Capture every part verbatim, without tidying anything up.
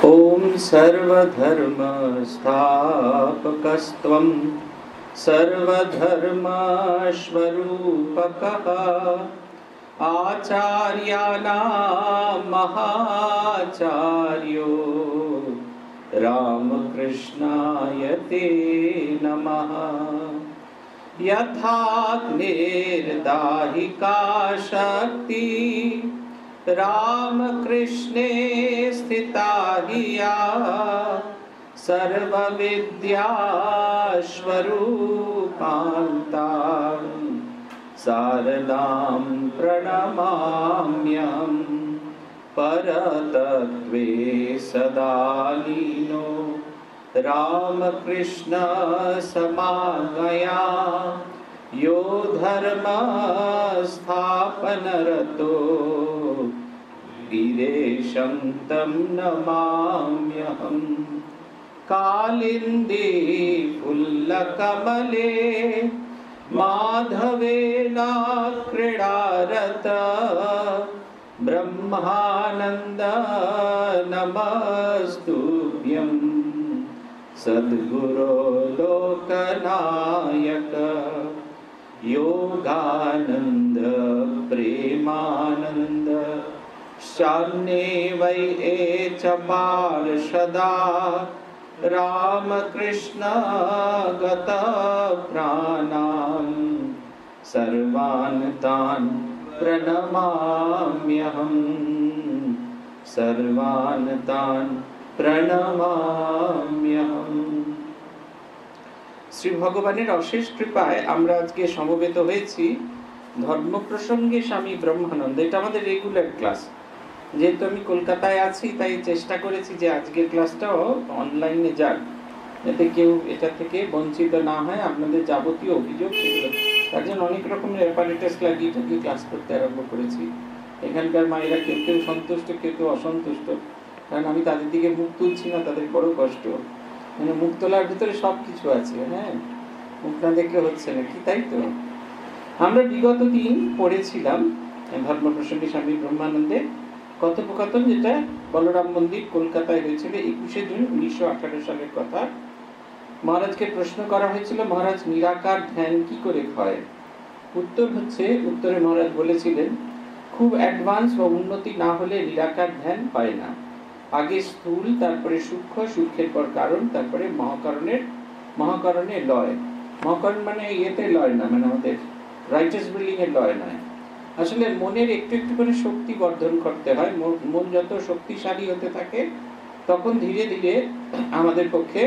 ओम सर्वधर्म स्थापकस्त्वं सर्वधर्मस्वरूपकः आचार्याणां महाचार्यो रामकृष्णाय ते नमः। यथाग्निर्दाहिका शक्ति रामकृष्णे स्थिता हिया सर्वविद्यास्वरूपान्तां शारदां प्रणमाम्यहम्। परतत्त्वे सदा लीनो रामकृष्ण समागया यो धर्म स्थापनरतो वीरेशं तं नमाम्यहम्। कालिंदी फुल्लकमले माधवेन क्रीडारत ब्रह्मानंद नमस्तुभ्यं। सद्गुरो लोकनायक योगानंद प्रेमानंद शान्ये वै च पार्षदा रामकृष्ण गत प्राणान् सर्वान् तान् प्रणमाम्यहम्। सर्वान् तान् प्रणमाम्यहम्। শ্রী ভগবানের অশেষ কৃপায় আমরা আজকে সমবেত হয়েছি ধর্ম প্রসঙ্গে স্বামী ব্রহ্মানন্দ। এটা আমাদের রেগুলার ক্লাস। যেহেতু আমি কলকাতায় আছি তাই চেষ্টা করেছি যে আজকের ক্লাসটাও অনলাইনে যাক, যাতে কেউ এটা থেকে বঞ্চিত না হয়। আপনাদের যাবতীয় অভিযোগ সেগুলো তার জন্য অনেক রকমের অ্যাপারেটাস লাগিয়ে টাকিয়ে ক্লাস করতে আরম্ভ করেছি। এখানকার মায়েরা কেউ কেউ সন্তুষ্ট, কেউ কেউ অসন্তুষ্ট, কারণ আমি তাদের দিকে মুখ তুলছি না, তাদের বড় কষ্ট। মানে মুখ তোলার ভিতরে সব কিছু আছে, হ্যাঁ, মুখ না দেখলে হচ্ছে না কি, তাই তো? আমরা বিগত দিন পড়েছিলাম ধর্ম প্রসঙ্গে স্বামী ব্রহ্মানন্দের কথোপকথন, যেটা বলরাম মন্দির কলকাতায় হয়েছিল একুশে জুন উনিশশো আঠারো সালের কথা। মহারাজকে প্রশ্ন করা হয়েছিল, মহারাজ নিরাকার ধ্যান কি করে হয়? উত্তর হচ্ছে, উত্তরে মহারাজ বলেছিলেন, খুব অ্যাডভান্স বা উন্নতি না হলে নিরাকার ধ্যান হয় না। আগে স্থূল, তারপরে সূক্ষ্ম, সূক্ষ্মের পর কারণ, তারপরে মহাকারণের মহাকারণে লয়। মহাকারণ মানে ইয়েতে লয় না, মানে আমাদের রাইটার্স বিল্ডিং এর লয় নয়। আসলে মনের একটু একটু করে শক্তি বর্ধন করতে হয়। মন যত শক্তিশালী হতে থাকে তখন ধীরে ধীরে আমাদের পক্ষে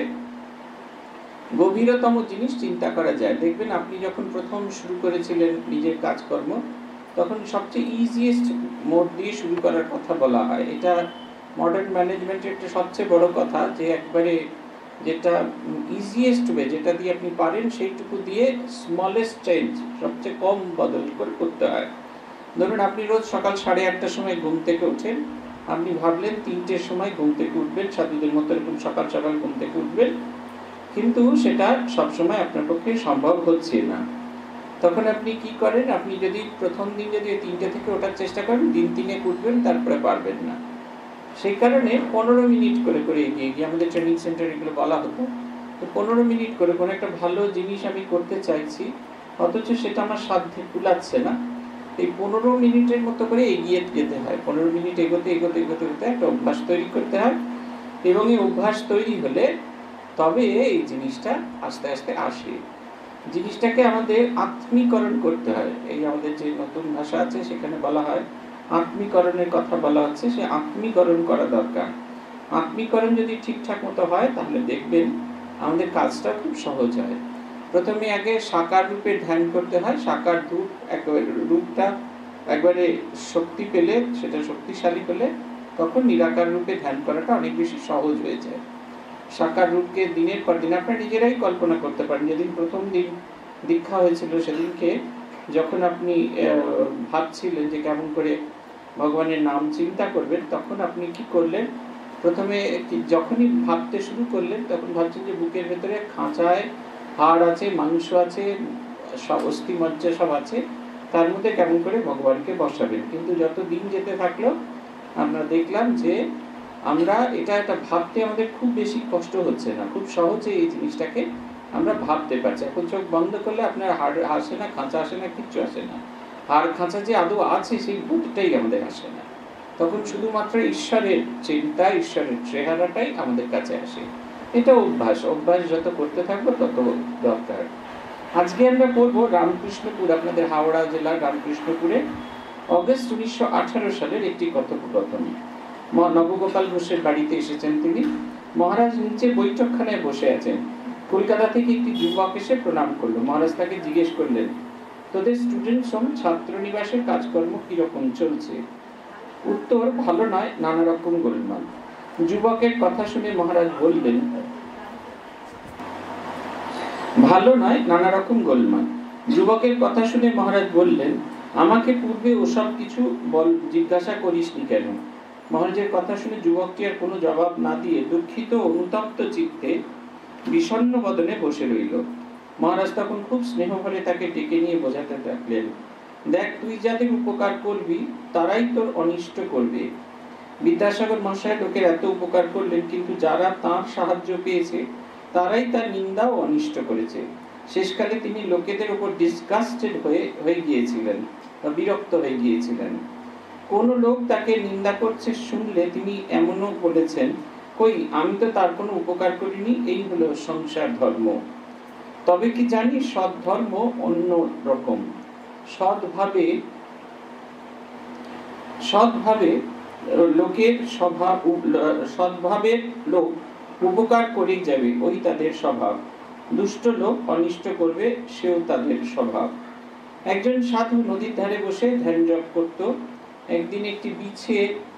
গভীরতম জিনিস চিন্তা করা যায়। দেখবেন আপনি যখন প্রথম শুরু করেছিলেন নিজের কাজকর্ম, তখন সবচেয়ে ইজিয়েস্ট মোড দিয়ে শুরু করার কথা বলা হয়। এটা মডার্ন ম্যানেজমেন্টের একটা সবচেয়ে বড় কথা, যে একবারে যেটা ইজিয়েস্ট ওয়ে, যেটা দিয়ে আপনি পারেন সেইটুকু দিয়ে স্মলেস্ট চেঞ্জ, সবচেয়ে কম বদল করে করতে হয়। ধরুন আপনি রোজ সকাল সাড়ে আটটার সময় ঘুম থেকে ওঠেন, আপনি ভাবলেন তিনটের সময় ঘুম থেকে উঠবেন, সাধুদের মতো এরকম সকাল সকাল ঘুম থেকে উঠবেন, কিন্তু সেটা সবসময় আপনার পক্ষে সম্ভব হচ্ছে না। তখন আপনি কি করেন? আপনি যদি প্রথম দিন যদি তিনটে থেকে ওঠার চেষ্টা করেন, দিন তিনে উঠবেন, তারপরে পারবেন না। সেই কারণে পনেরো মিনিট করে করে এগিয়ে গিয়ে আমাদের ট্রেনিং সেন্টার এগুলো বলা হতো, তো পনেরো মিনিট করে কোনো একটা ভালো জিনিস আমি করতে চাইছি, অথচ সেটা আমার সাধ্যে কুলাচ্ছে না। এই পনেরো মিনিটের মতো করে এগিয়ে যেতে হয়। পনেরো মিনিট এগোতে এগোতে এগোতে এগোতে একটা অভ্যাস তৈরি করতে হয়, এবং এই অভ্যাস তৈরি হলে তবে এই জিনিসটা আস্তে আস্তে আসে। জিনিসটাকে আমাদের আত্মীকরণ করতে হয়। এই আমাদের যে নতুন ভাষা আছে সেখানে বলা হয় আত্মীকরণের কথা বলা হচ্ছে, সে আত্মীকরণ করা দরকার। আত্মীকরণ যদি ঠিকঠাক মতো হয় তাহলে দেখবেন আমাদের কাজটা খুব সহজ হয়। প্রথমে আগে সাকার রূপে ধ্যান করতে হয়। সাকার রূপ একেবারে রূপটা একবারে শক্তি পেলে, সেটা শক্তিশালী পেলে তখন নিরাকার রূপে ধ্যান করাটা অনেক বেশি সহজ হয়ে যায়। সাকার রূপকে দিনের পর দিন আপনারা নিজেরাই কল্পনা করতে পারেন। যেদিন প্রথম দিন দীক্ষা হয়েছিল সেদিনকে যখন আপনি ভাবছিলেন যে কেমন করে ভগবানের নাম চিন্তা করবেন, তখন আপনি কি করলেন? প্রথমে যখনই ভাবতে শুরু করলেন তখন ভাবছেন যে বুকের ভেতরে খাঁচায় হাড় আছে, মাংস আছে, সব অস্থি মজ্জা সব আছে, তার মধ্যে কেমন করে ভগবানকে বসাবেন। কিন্তু যত দিন যেতে থাকলো আমরা দেখলাম যে আমরা এটা একটা ভাবতে আমাদের খুব বেশি কষ্ট হচ্ছে না, খুব সহজে এই জিনিসটাকে আমরা ভাবতে পারছি। এখন চোখ বন্ধ করলে আপনার হাড় আসে না, খাঁচা আসে না, কিচ্ছু আসে না। হাড় খাঁচা যে আদৌ আছে সেই বোধটাই আমাদের আসে না। তখন শুধুমাত্র ঈশ্বরের চিন্তা, ঈশ্বরের চেহারাটাই আমাদের কাছে আসে। এটা অভ্যাস, অভ্যাস যত করতে থাকবো তত দরকার। আজকে আমরা পড়বো রামকৃষ্ণপুর, আপনাদের হাওড়া জেলার রামকৃষ্ণপুরে অগস্ট উনিশশো আঠারো সালের একটি কথোপকথন। নবগোপাল ঘোষের বাড়িতে এসেছেন তিনি। মহারাজ নিচে বৈঠকখানায় বসে আছেন। কলকাতা থেকে একটি যুবক এসে প্রণাম করলো। মহারাজ তাকে জিজ্ঞেস করলেন, তোদের স্টুডেন্ট হোম ছাত্র নিবাসের কাজকর্ম কিরকম চলছে? উত্তর, ভালো নয়, নানা রকম গোলমাল। যুবকের কথা শুনে মহারাজ বললেন, ভালো নয়, নানা রকম গোলমাল। যুবকের কথা শুনে মহারাজ বললেন, আমাকে পূর্বে ওসব কিছু বল জিজ্ঞাসা করিসনি কেন? মহারাজের কথা শুনে যুবকটি আর কোনো জবাব না দিয়ে দুঃখিত অনুতপ্ত চিত্তে বিষণ্ণ বদনে বসে রইল। মহারাজ তখন খুব স্নেহ ভরে তাকে ডেকে নিয়ে বোঝাতে থাকলেন, দেখ, তুই যাদের উপকার করবি তারাই তোর অনিষ্ট করবে। বিদ্যাসাগর মহাশয় লোকের এত উপকার করলেন, কিন্তু যারা তাঁর সাহায্য পেয়েছে তারাই তার নিন্দা ও অনিষ্ট করেছে। শেষকালে তিনি লোকেদের উপর ডিসগাস্টেড হয়ে হয়ে গিয়েছিলেন, বিরক্ত হয়ে গিয়েছিলেন। কোন লোক তাকে নিন্দা করছে শুনলে তিনি এমনও বলেছেন, কই, আমি তো তার কোনো উপকার করিনি, এই হলো সংসার ধর্ম। তবে কি জানি, সৎ ধর্ম অন্য রকম। সৎভাবে সৎভাবে লোকের স্বভাব, সৎভাবে লোক উপকার করেই যাবে, ওই তাদের স্বভাব। দুষ্ট লোক অনিষ্ট করবে, সেও তাদের স্বভাব। একজন সাধু নদীর ধারে বসে ধ্যান জপ করত। একদিন একটি বিছে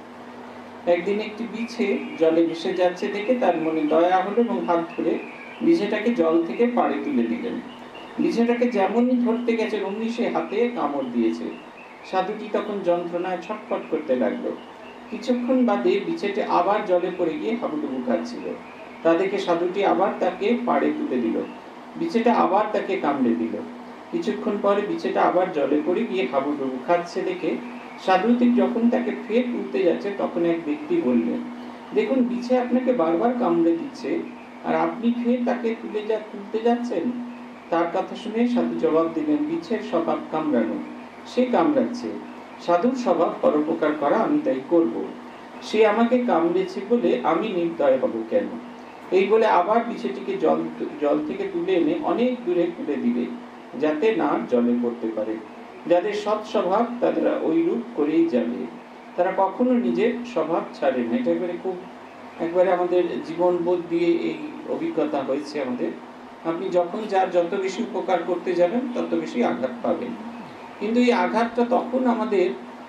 একদিন একটি বিছে জলে ভেসে যাচ্ছে দেখে তার মনে দয়া হলো এবং হাত ধরে বিছেটাকে জল থেকে পাড়ে তুলে দিলেন। বিছেটাকে যেমনই ধরতে গেছে অমনি সে হাতে কামড় দিয়েছে। সাধুটি তখন যন্ত্রণায় ছটফট করতে লাগলো। কিছুক্ষণ বাদে বিছেটি আবার জলে পড়ে গিয়ে হাবুডুবু খাচ্ছিল। তা দেখে সাধুটি আবার তাকে পাড়ে তুলে দিল। বিছেটা আবার তাকে কামড়ে দিল। কিছুক্ষণ পরে বিছেটা আবার জলে পড়ে গিয়ে হাবুডুবু খাচ্ছে দেখে সাধুটি যখন তাকে ফের তুলতে যাচ্ছে তখন এক ব্যক্তি বললেন, দেখুন, বিছে আপনাকে বারবার কামড়ে দিচ্ছে আর আপনি ফের তাকে তুলে যা তুলতে যাচ্ছেন। তার কথা শুনে সাধু জবাব দিলেন, বিছের স্বভাব কামড়ানো, সে কামড়াচ্ছে। সাধুর স্বভাব পরোপকার করা, আমি তাই করব। সে আমাকে কামড়েছে বলে আমি নির্দয় হব কেন? এই বলে আবার বিছেটিকে জল জল থেকে তুলে এনে অনেক দূরে তুলে দিলে, যাতে না জলে পড়তে পারে। যাদের সৎ স্বভাব তারা ওই রূপ করেই যাবে, তারা কখনো নিজের স্বভাব ছাড়ে না। এটা একবারে খুব একবারে আমাদের জীবন বোধ দিয়ে এই অভিজ্ঞতা হয়েছে আমাদের। আপনি যখন যার যত বেশি উপকার করতে যাবেন তত বেশি আঘাত পাবেন, কিন্তু এই আঘাতটা তখন আমাদের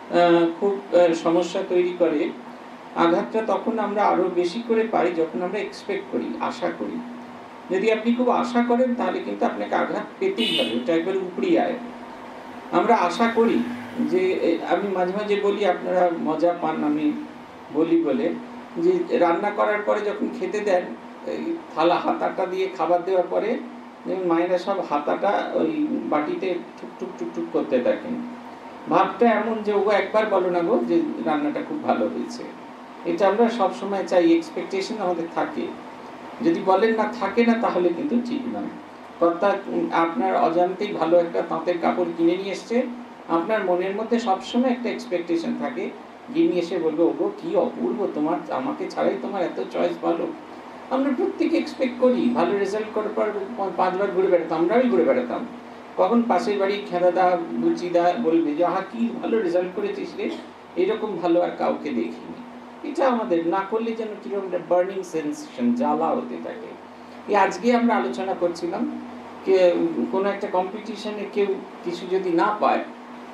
খুব সমস্যা তৈরি করে। আঘাতটা তখন আমরা আরো বেশি করে পাই যখন আমরা এক্সপেক্ট করি, আশা করি। যদি আপনি খুব আশা করেন তাহলে কিন্তু আপনাকে আঘাত পেতেই হবে, ওটা একবার উপরি আয়। আমরা আশা করি যে, আমি মাঝে মাঝে বলি, আপনারা মজা পান আমি বলি বলে, যে রান্না করার পরে যখন খেতে দেন, এই থালা হাতাটা দিয়ে খাবার দেওয়ার পরে মায়েরা সব হাতাটা ওই বাটিতে টুকটুক টুকটুক করতে থাকেন। ভাবটা এমন যে, ওগো একবার বলো না গো যে রান্নাটা খুব ভালো হয়েছে। এটা আমরা সবসময় চাই, এক্সপেকটেশন আমাদের থাকে। যদি বলেন না, থাকে না, তাহলে কিন্তু ঠিক নয়। কর্তা আপনার অজান্তেই ভালো একটা তাঁতের কাপড় কিনে নিয়ে এসছে, আপনার মনের মধ্যে সবসময় একটা এক্সপেকটেশন থাকে, গিনি এসে বলবে, ওগো কি অপূর্ব, তোমার আমাকে ছাড়াই তোমার এত চয়েস ভালো। আমরা প্রত্যেকে এক্সপেক্ট করি ভালো রেজাল্ট করার পর পাঁচবার ঘুরে বেড়াতাম, আমরাই ঘুরে বেড়াতাম। কখন পাশের বাড়ি খেদাদা বুচিদা বলবে যে, আহা কি ভালো রেজাল্ট করেছিস রে, এরকম ভালো আর কাউকে দেখিনি। এটা আমাদের না করলে যেন কিরকম একটা বার্নিং সেন্সেশন, জ্বালা হতে থাকে। এই আজকে আমরা আলোচনা করছিলাম, কে কোনো একটা কম্পিটিশনে কেউ কিছু যদি না পায়,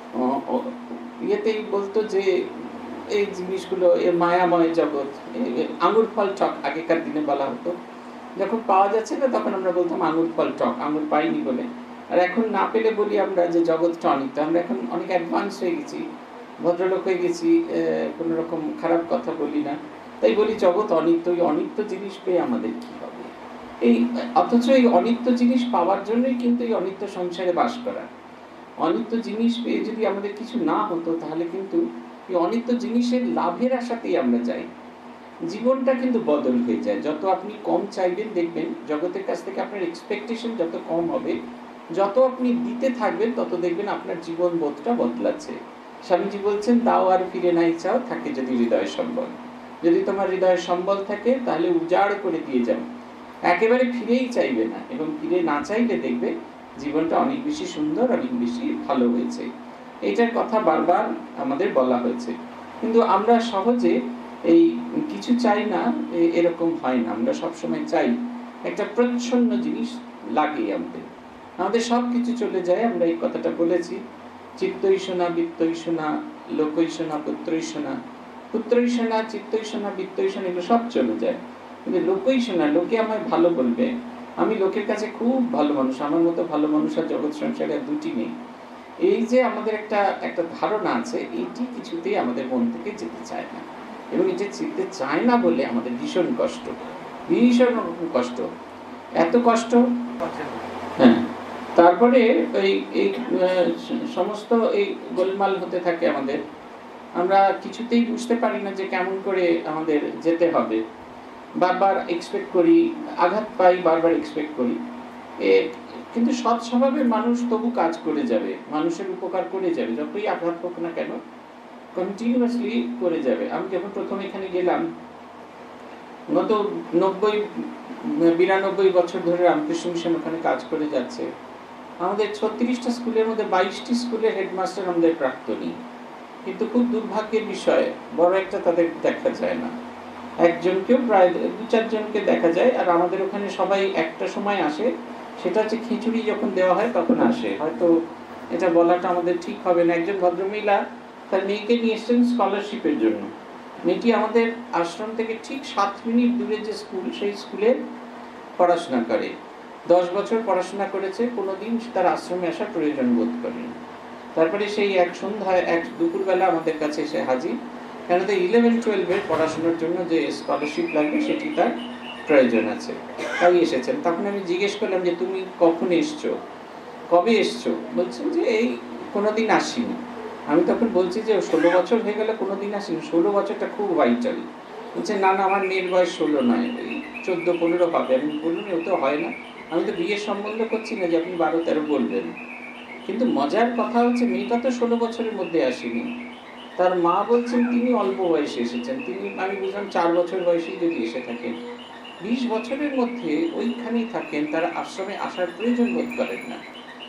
ইয়েতেই বলতো যে এই জিনিসগুলো এ মায়াময় জগৎ, আঙুর ফল টক আগেকার দিনে বলা হতো। যখন পাওয়া যাচ্ছে না তখন আমরা বলতাম আঙুর ফল টক, আঙুর পাইনি বলে। আর এখন না পেলে বলি আমরা যে জগৎটা অনিত্য। আমরা এখন অনেক অ্যাডভান্স হয়ে গেছি, ভদ্রলোক হয়ে গেছি, কোনো রকম খারাপ কথা বলি না, তাই বলি জগৎ অনিত্য। এই অনিত্য জিনিস পেয়ে আমাদের কি হবে? এই অথচ এই অনিত্য জিনিস পাওয়ার জন্যই কিন্তু এই অনিত্য সংসারে বাস করা। অনিত্য জিনিস পেয়ে যদি আমাদের কিছু না হতো তাহলে কিন্তু এই অনিত্য জিনিসের লাভের আশাতেই আমরা যাই। জীবনটা কিন্তু বদল হয়ে যায়। যত আপনি কম চাইবেন দেখবেন জগতের কাছ থেকে আপনার এক্সপেকটেশন যত কম হবে, যত আপনি দিতে থাকবেন তত দেখবেন আপনার জীবন বোধটা বদলাচ্ছে। স্বামীজি বলছেন, দাও আর ফিরে নাই চাও, থাকে যদি হৃদয় সম্বল। যদি তোমার হৃদয়ের সম্বল থাকে তাহলে উজাড় করে দিয়ে যাও, একেবারে ফিরেই চাইবে না, এবং ফিরে না চাইলে দেখবে জীবনটা অনেক বেশি সুন্দর, অনেক বেশি ভালো হয়েছে। এইটার কথা বারবার আমাদের বলা হয়েছে, কিন্তু আমরা সহজে এই কিছু চাই না, এরকম হয় না। আমরা সবসময় চাই একটা প্রচ্ছন্ন জিনিস লাগে আমাদের, আমাদের সব কিছু চলে যায়। আমরা এই কথাটা বলেছি, চিত্তৈষণা বিত্তৈষণা লোকৈষণা পুত্রৈষণা, পুত্রৈষণা চিত্তৈষণা বিত্তৈষণা এগুলো সব চলে যায়, কিন্তু লোকৈষণা, লোকে আমায় ভালো বলবে, আমি লোকের কাছে খুব ভালো মানুষ, আমার মতো ভালো মানুষ আর জগৎ সংসারে দুটি নেই, এই যে আমাদের একটা একটা ধারণা আছে, এটি কিছুতেই আমাদের মন থেকে যেতে চায় না, এবং এটা যেতে চায় না বলে আমাদের ভীষণ কষ্ট, ভীষণ কষ্ট, এত কষ্ট। হ্যাঁ, তারপরে এই এই সমস্ত এই গোলমাল হতে থাকে আমাদের, আমরা কিছুতেই বুঝতে পারি না যে কেমন করে আমাদের যেতে হবে, বারবার এক্সপেক্ট করি, আঘাত পাই, বারবার এক্সপেক্ট করি। এ কিন্তু সৎ স্বভাবের মানুষ তবু কাজ করে যাবে, মানুষের উপকার করে যাবে, যতই আঘাত হোক না কেন কন্টিনিউয়াসলি করে যাবে। আমি যখন প্রথম এখানে গেলাম, গত নব্বই বিরানব্বই বছর ধরে রামকৃষ্ণ মিশন ওখানে কাজ করে যাচ্ছে। আমাদের ছত্রিশটা স্কুলের মধ্যে বাইশটি স্কুলের হেডমাস্টার আমাদের প্রাক্তনী, কিন্তু খুব দুর্ভাগ্যের বিষয় বড় একটা তাদের দেখা যায় না, একজনকেও প্রায় দু চারজনকে দেখা যায়। আর আমাদের ওখানে সবাই একটা সময় আসে, সেটা হচ্ছে খিচুড়ি যখন দেওয়া হয় তখন আসে, হয়তো এটা বলাটা আমাদের ঠিক হবে না। একজন ভদ্রমহিলা তার মেয়েকে নিয়ে এসছেন স্কলারশিপের জন্য, মেয়েটি আমাদের আশ্রম থেকে ঠিক সাত মিনিট দূরে যে স্কুল, সেই স্কুলে পড়াশোনা করে, দশ বছর পড়াশোনা করেছে, কোনোদিন তার আশ্রমে আসার প্রয়োজন বোধ করেনি। তারপরে সেই এক সন্ধ্যায় এক দুপুরবেলা আমাদের কাছে এসে হাজির, কেন তো ইলেভেন টুয়েলভের পড়াশোনার জন্য যে স্কলারশিপ লাগবে সেটি তার প্রয়োজন আছে, তাই এসেছেন। তখন আমি জিজ্ঞেস করলাম যে তুমি কখন এসছো, কবে এসছো? বলছেন যে এই কোনোদিন আসিনি। আমি তখন বলছি যে ষোলো বছর হয়ে গেলে কোনোদিন আসিনি, ষোলো বছরটা খুব ভাইটাল। বলছে না না, আমার মেয়ের বয়স ষোলো নয়, এই চোদ্দো পনেরো হবে। আমি বললাম ওতেও হয় না, আমি তো বিয়ের সম্বন্ধ করছি না যে আপনি বারো তেরো বলবেন। কিন্তু মজার কথা হচ্ছে মেয়েটা তো ষোলো বছরের মধ্যে আসেনি, তার মা বলছেন তিনি অল্প বয়সে এসেছেন। তিনি, আমি বুঝলাম চার বছর বয়সেই যদি এসে থাকেন, বিশ বছরের মধ্যে ওইখানেই থাকেন, তারা আশ্রমে আসার প্রয়োজন বোধ করেন না।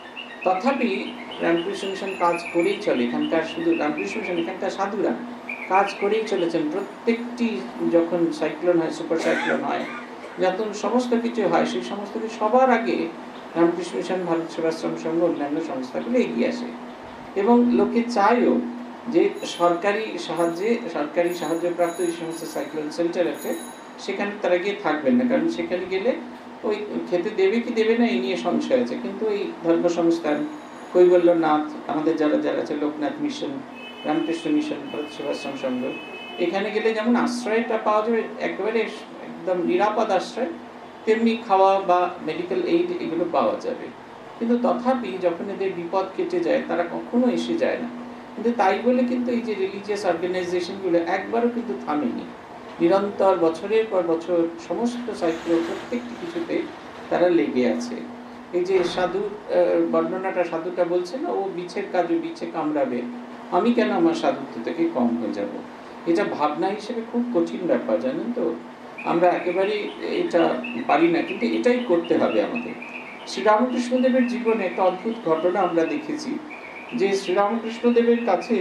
তথাপি রামকৃষ্ণ মিশন কাজ করেই চলে, এখানকার শুধু রামকৃষ্ণ মিশন, এখানকার সাধুরা কাজ করেই চলেছেন। প্রত্যেকটি যখন সাইক্লোন হয়, সুপার সাইক্লোন হয়, যখন সমস্ত কিছু হয়, সেই সমস্ত কিছু সবার আগে রামকৃষ্ণ মিশন, ভারত সেবাশ্রম সংঘ, অন্যান্য সংস্থাগুলো এগিয়ে আসে। এবং লোকে চায়ও যে সরকারি সাহায্যে, সরকারি সাহায্যপ্রাপ্ত এই সমস্ত সাইক্লোন সেন্টার আছে, সেখানে তারা গিয়ে থাকবেন না, কারণ সেখানে গেলে ওই খেতে দেবে কি দেবে না এই নিয়ে সংশয় আছে। কিন্তু এই ধর্ম সংস্থান, কৈবল্যনাথ, আমাদের যারা যারা আছে, লোকনাথ মিশন, রামকৃষ্ণ মিশন, ভারত সেবাশ্রম সংঘ, এখানে গেলে যেমন আশ্রয়টা পাওয়া যাবে একেবারে একদম নিরাপদ আশ্রয়, তেমনি খাওয়া বা মেডিকেল এইড এগুলো পাওয়া যাবে। কিন্তু তথাপি যখন এদের বিপদ কেটে যায় তারা কখনো এসে যায় না। কিন্তু তাই বলে কিন্তু এই যে রিলিজিয়াস অর্গানাইজেশনগুলো একবারও কিন্তু থামেনি, নিরন্তর বছরের পর বছর সমস্ত সাহিত্য প্রত্যেকটি কিছুতে তারা লেগে আছে। এই যে সাধু বর্ণনাটা, সাধুটা বলছে না, ও বিছের কাজে বিছে কামড়াবে, আমি কেন আমার সাধুত্ব থেকে কম হয়ে যাব? এটা ভাবনা হিসেবে খুব কঠিন ব্যাপার, জানেন তো, আমরা একেবারেই এটা পারি না, কিন্তু এটাই করতে হবে আমাদের। শ্রীরামকৃষ্ণদেবের জীবনে একটা অদ্ভুত ঘটনা আমরা দেখেছি, যে শ্রীরামকৃষ্ণদেবের কাছে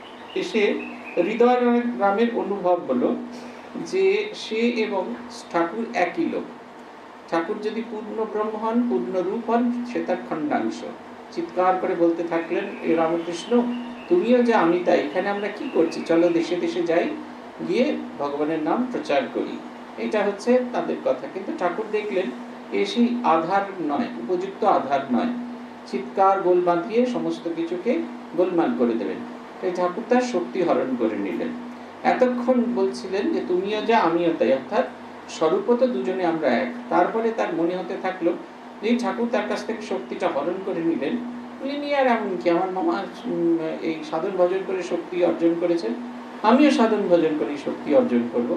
এসে হৃদয় রামের অনুভব হলো যে সে এবং ঠাকুর একই লোক। ঠাকুর যদি পূর্ণ ব্রহ্ম হন, পূর্ণ রূপ হন, সে তার খণ্ডাংশ। চিৎকার করে বলতে থাকলেন, এ রামকৃষ্ণ তুমিও যা আমি তাই, এখানে আমরা কি করছি, চলো দেশে দেশে যাই, গিয়ে ভগবানের নাম প্রচার করি। এটা হচ্ছে তাদের কথা। কিন্তু ঠাকুর দেখলেন এ সেই আধার নয়, উপযুক্ত আধার নয়, চিৎকার গোল বাঁধিয়ে সমস্ত কিছুকে গোলমাল করে দেবেন। তাই ঠাকুর তার শক্তি হরণ করে নিলেন। এতক্ষণ বলছিলেন যে তুমিও যা আমিও তাই, অর্থাৎ স্বরূপত দুজনে আমরা এক। তারপরে তার মনে হতে থাকলো এই ঠাকুর তার কাছ থেকে শক্তিটা হরণ করে নিলেন, নিয়ে আর এমন কি, আমার মামা এই সাধন ভজন করে শক্তি অর্জন করেছেন, আমিও সাধন ভজন করে শক্তি অর্জন করব।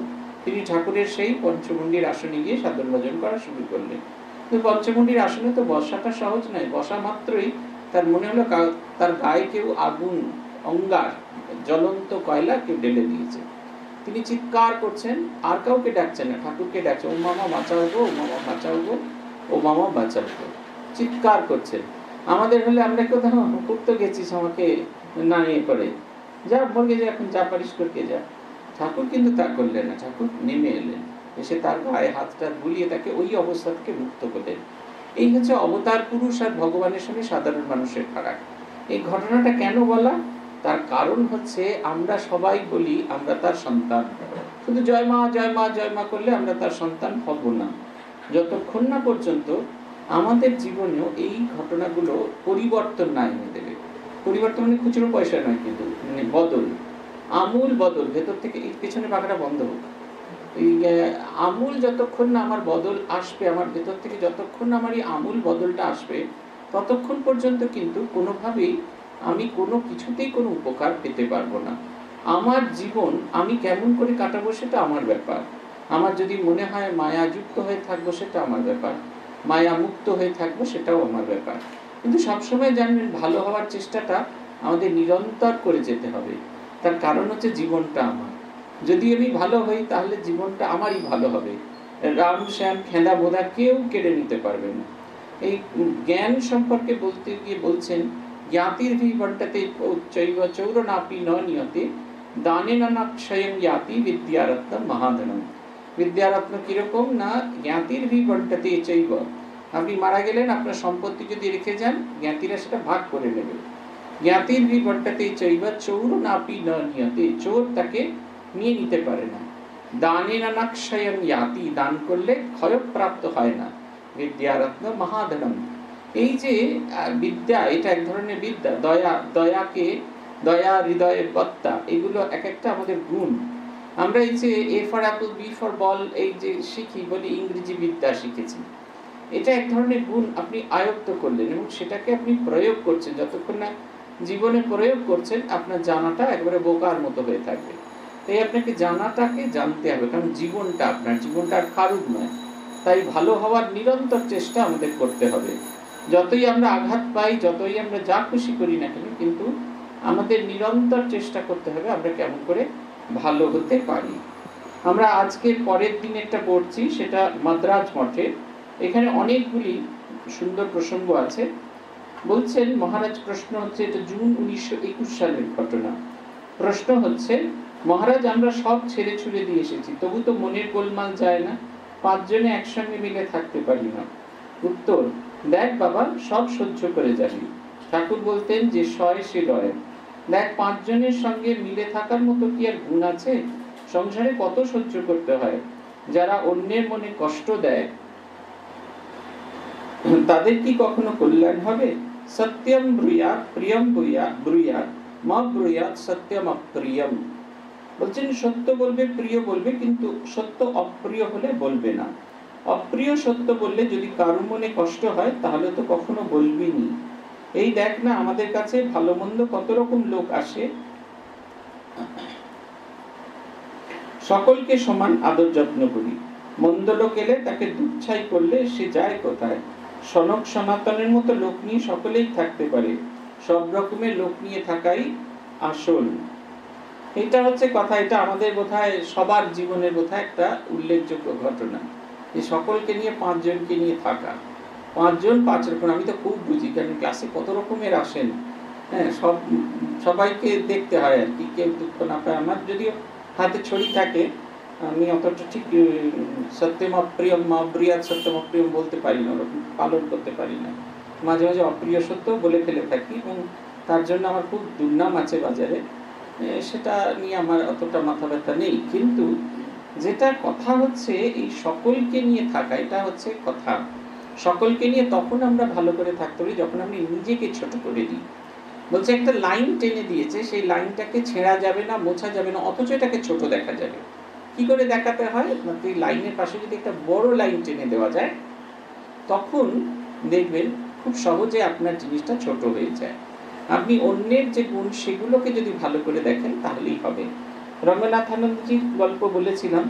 তিনি ঠাকুরের সেই পঞ্চমুণ্ডির আসনে গিয়ে সাধন ভজন করা শুরু করলেন। কিন্তু পঞ্চমুণ্ডির আসনে তো বসাটা সহজ নয়। বসা মাত্রই তার মনে হলো তার গায়ে কেউ আগুন, অঙ্গার, জ্বলন্ত কয়লা কেউ ঢেলে দিয়েছে। তিনি চিৎকার করছেন, আর কাউকে ডাকছেন না, ঠাকুরকে ডাকছেন, ও মামা বাঁচাও গো, ও মামা বাঁচাও গো, ও মামা বাঁচাও গো, চিৎকার করছেন। আমাদের হলে আমরা কোথাও করতে গেছিস, আমাকে না নিয়ে করে যা, বলকে যে এখন যা পারিস করকে যা। ঠাকুর কিন্তু তা করলেন না, ঠাকুর নেমে এলেন, এসে তার গায়ে হাতটা বুলিয়ে তাকে ওই অবস্থা থেকে মুক্ত করলেন। এই হচ্ছে অবতার পুরুষ আর ভগবানের সঙ্গে সাধারণ মানুষের ফারাক। এই ঘটনাটা কেন বলা? তার কারণ হচ্ছে আমরা সবাই বলি আমরা তার সন্তান, শুধু জয় মা জয় মা জয় মা করলে আমরা তার সন্তান হব না। যতক্ষণ না পর্যন্ত আমাদের জীবনেও এই ঘটনাগুলো পরিবর্তন না এনে দেবে। পরিবর্তন মানে খুচরো পয়সা নয়, কিন্তু মানে বদল, আমূল বদল। ভেতর থেকে এই পেছনে পাখাটা বন্ধ হোক, এই আমূল যতক্ষণ না আমার বদল আসবে, আমার ভেতর থেকে যতক্ষণ না আমার এই আমূল বদলটা আসবে, ততক্ষণ পর্যন্ত কিন্তু কোনোভাবেই আমি কোনো কিছুতেই কোনো উপকার পেতে পারবো না। আমার জীবন আমি কেমন করে কাটাবো সেটা আমার ব্যাপার। আমার যদি মনে হয় মায়াযুক্ত হয়ে থাকবো সেটা আমার ব্যাপার, মায়া মুক্ত হয়ে থাকবো সেটাও আমার ব্যাপার। কিন্তু সবসময় জানবেন ভালো হওয়ার চেষ্টাটা আমাদের নিরন্তর করে যেতে হবে। তার কারণ হচ্ছে জীবনটা আমার। যদি আমি ভালো হই তাহলে জীবনটা আমারই ভালো হবে। রাম শ্যাম খেঁদা বোধা কেউ কেড়ে নিতে পারবে না। এই জ্ঞান সম্পর্কে বলতে গিয়ে বলছেন, জ্ঞাতির ভি বন্টতে চৈব চৌরনাপি ন নিয়তে দানেন নক্ষয়ং জ্ঞাতি বিদ্যারত্ন মহাধনম। বিদ্যারত্ন কিরকম না, জ্ঞাতির ভি বন্টতে চৈব, আপনি মারা গেলেন, আপনার সম্পত্তি যদি রেখে যান জ্ঞাতিরা সেটা ভাগ করে নেবে। জ্ঞাতির ভি বন্টতে চৈব চৌরনাপি ন নিয়তে, চোর তাকে নিয়ে নিতে পারে না। দানেন নক্ষয়ং জ্ঞাতি, দান করলে ক্ষয়প্রাপ্ত হয় না। বিদ্যারত্ন মহাধনম, এই যে বিদ্যা, এটা এক ধরনের বিদ্যা। দয়া, দয়াকে দয়া, হৃদয়ের বত্তা, এগুলো এক একটা আমাদের গুণ। আমরা এই যে A for apple, B for ball, এই যে শিখি বলি ইংরেজি বিদ্যা শিখেছি, এটা এক ধরনের গুণ আপনি আয়ত্ত করলেন এবং সেটাকে আপনি প্রয়োগ করছেন। যতক্ষণ না জীবনে প্রয়োগ করছেন আপনার জানাটা একবারে বোকার মতো হয়ে থাকবে। তাই আপনাকে জানাটাকে জানতে হবে, কারণ জীবনটা আপনার, জীবনটা আর কারুর নয়। তাই ভালো হওয়ার নিরন্তর চেষ্টা আমাদের করতে হবে। যতই আমরা আঘাত পাই, যতই আমরা যা খুশি করি না কেন, কিন্তু আমাদের নিরন্তর চেষ্টা করতে হবে আমরা কেমন করে ভালো হতে পারি। আমরা আজকে পরের দিন একটা পড়ছি, সেটা মাদ্রাজ মঠে। এখানে অনেকগুলি সুন্দর প্রসঙ্গ আছে। বলছেন মহারাজ, প্রশ্ন হচ্ছে, এটা জুন উনিশশো একুশ সালের ঘটনা। প্রশ্ন হচ্ছে, মহারাজ আমরা সব ছেড়ে ছুড়ে দিয়ে এসেছি, তবু তো মনের গোলমাল যায় না, পাঁচজনে একসঙ্গে মিলে থাকতে পারি না। উত্তর, দেখ বাবা, সব সহ্য করে যাবি। ঠাকুর বলতেন যে সয় সে লয়। দেখ, পাঁচজনের সঙ্গে মিলে থাকার মতো কি আর গুণ আছে? সংসারে কত সহ্য করতে হয়। যারা অন্যের মনে কষ্ট দেয় তাদের কি কখনো কল্যাণ হবে? সত্যম ব্রুয়াৎ প্রিয়ম ব্রুয়াৎ মা ব্রুয়াৎ সত্যম অপ্রিয়ম। বলছেন সত্য বলবে, প্রিয় বলবে, কিন্তু সত্য অপ্রিয় হলে বলবে না। অপ্রিয় সত্য বললে যদি কারো মনে কষ্ট হয় তাহলে তো কখনো বলবি নি। এই দেখ না, আমাদের কাছে ভালো মন্দ কত রকম লোক আসে, সকলকে সমান আদর যত্ন করি। মন্দ লোক এলে তাকে দুচ্ছাই করলে সে যায় কোথায়? সনক সনাতনের মতো লোক নিয়ে সকলেই থাকতে পারে, সব রকমের লোক নিয়ে থাকাই আসল। এটা হচ্ছে কথা। এটা আমাদের বোধহয় সবার জীবনের বোধহয় একটা উল্লেখযোগ্য ঘটনা, যে সকলকে নিয়ে পাঁচজনকে নিয়ে থাকা। পাঁচজন পাঁচ রকম, আমি তো খুব বুঝি, কারণ ক্লাসে কত রকমের আসেন। হ্যাঁ, সব সবাইকে দেখতে হয় আর কি, কেউ দুঃখ না পায়। আমার যদিও হাতে ছড়ি থাকে, আমি অতটা ঠিক সত্যম অপ্রিয়ম অপ্রিয়াত সত্যম অপ্রিয়ম বলতে পারি না, ওরকম পালন করতে পারি না। মাঝে মাঝে অপ্রিয় সত্য বলে ফেলে থাকি এবং তার জন্য আমার খুব দুর্নাম আছে বাজারে। সেটা নিয়ে আমার অতটা মাথা ব্যথা নেই। কিন্তু যেটা কথা হচ্ছে, এই সকলকে নিয়ে থাকা, এটা হচ্ছে কথা। সকলকে নিয়ে তখন আমরা ভালো করে থাকতে পারি যখন আমি নিজেকে ছোট করে দিই। বলছে একটা লাইন টেনে দিয়েছে, সেই লাইনটাকে ছেঁড়া যাবে না, মোছা যাবে না, অথচ এটাকে ছোট দেখা যাবে। কি করে দেখাতে হয়? এই লাইনের পাশে যদি একটা বড় লাইন টেনে দেওয়া যায়, তখন দেখবেন খুব সহজে আপনার জিনিসটা ছোট হয়ে যায়। আপনি অন্যের যে গুণ সেগুলোকে যদি ভালো করে দেখেন তাহলেই হবে। রঙ্গনাথ আনন্দজির গল্প বলেছিলাম,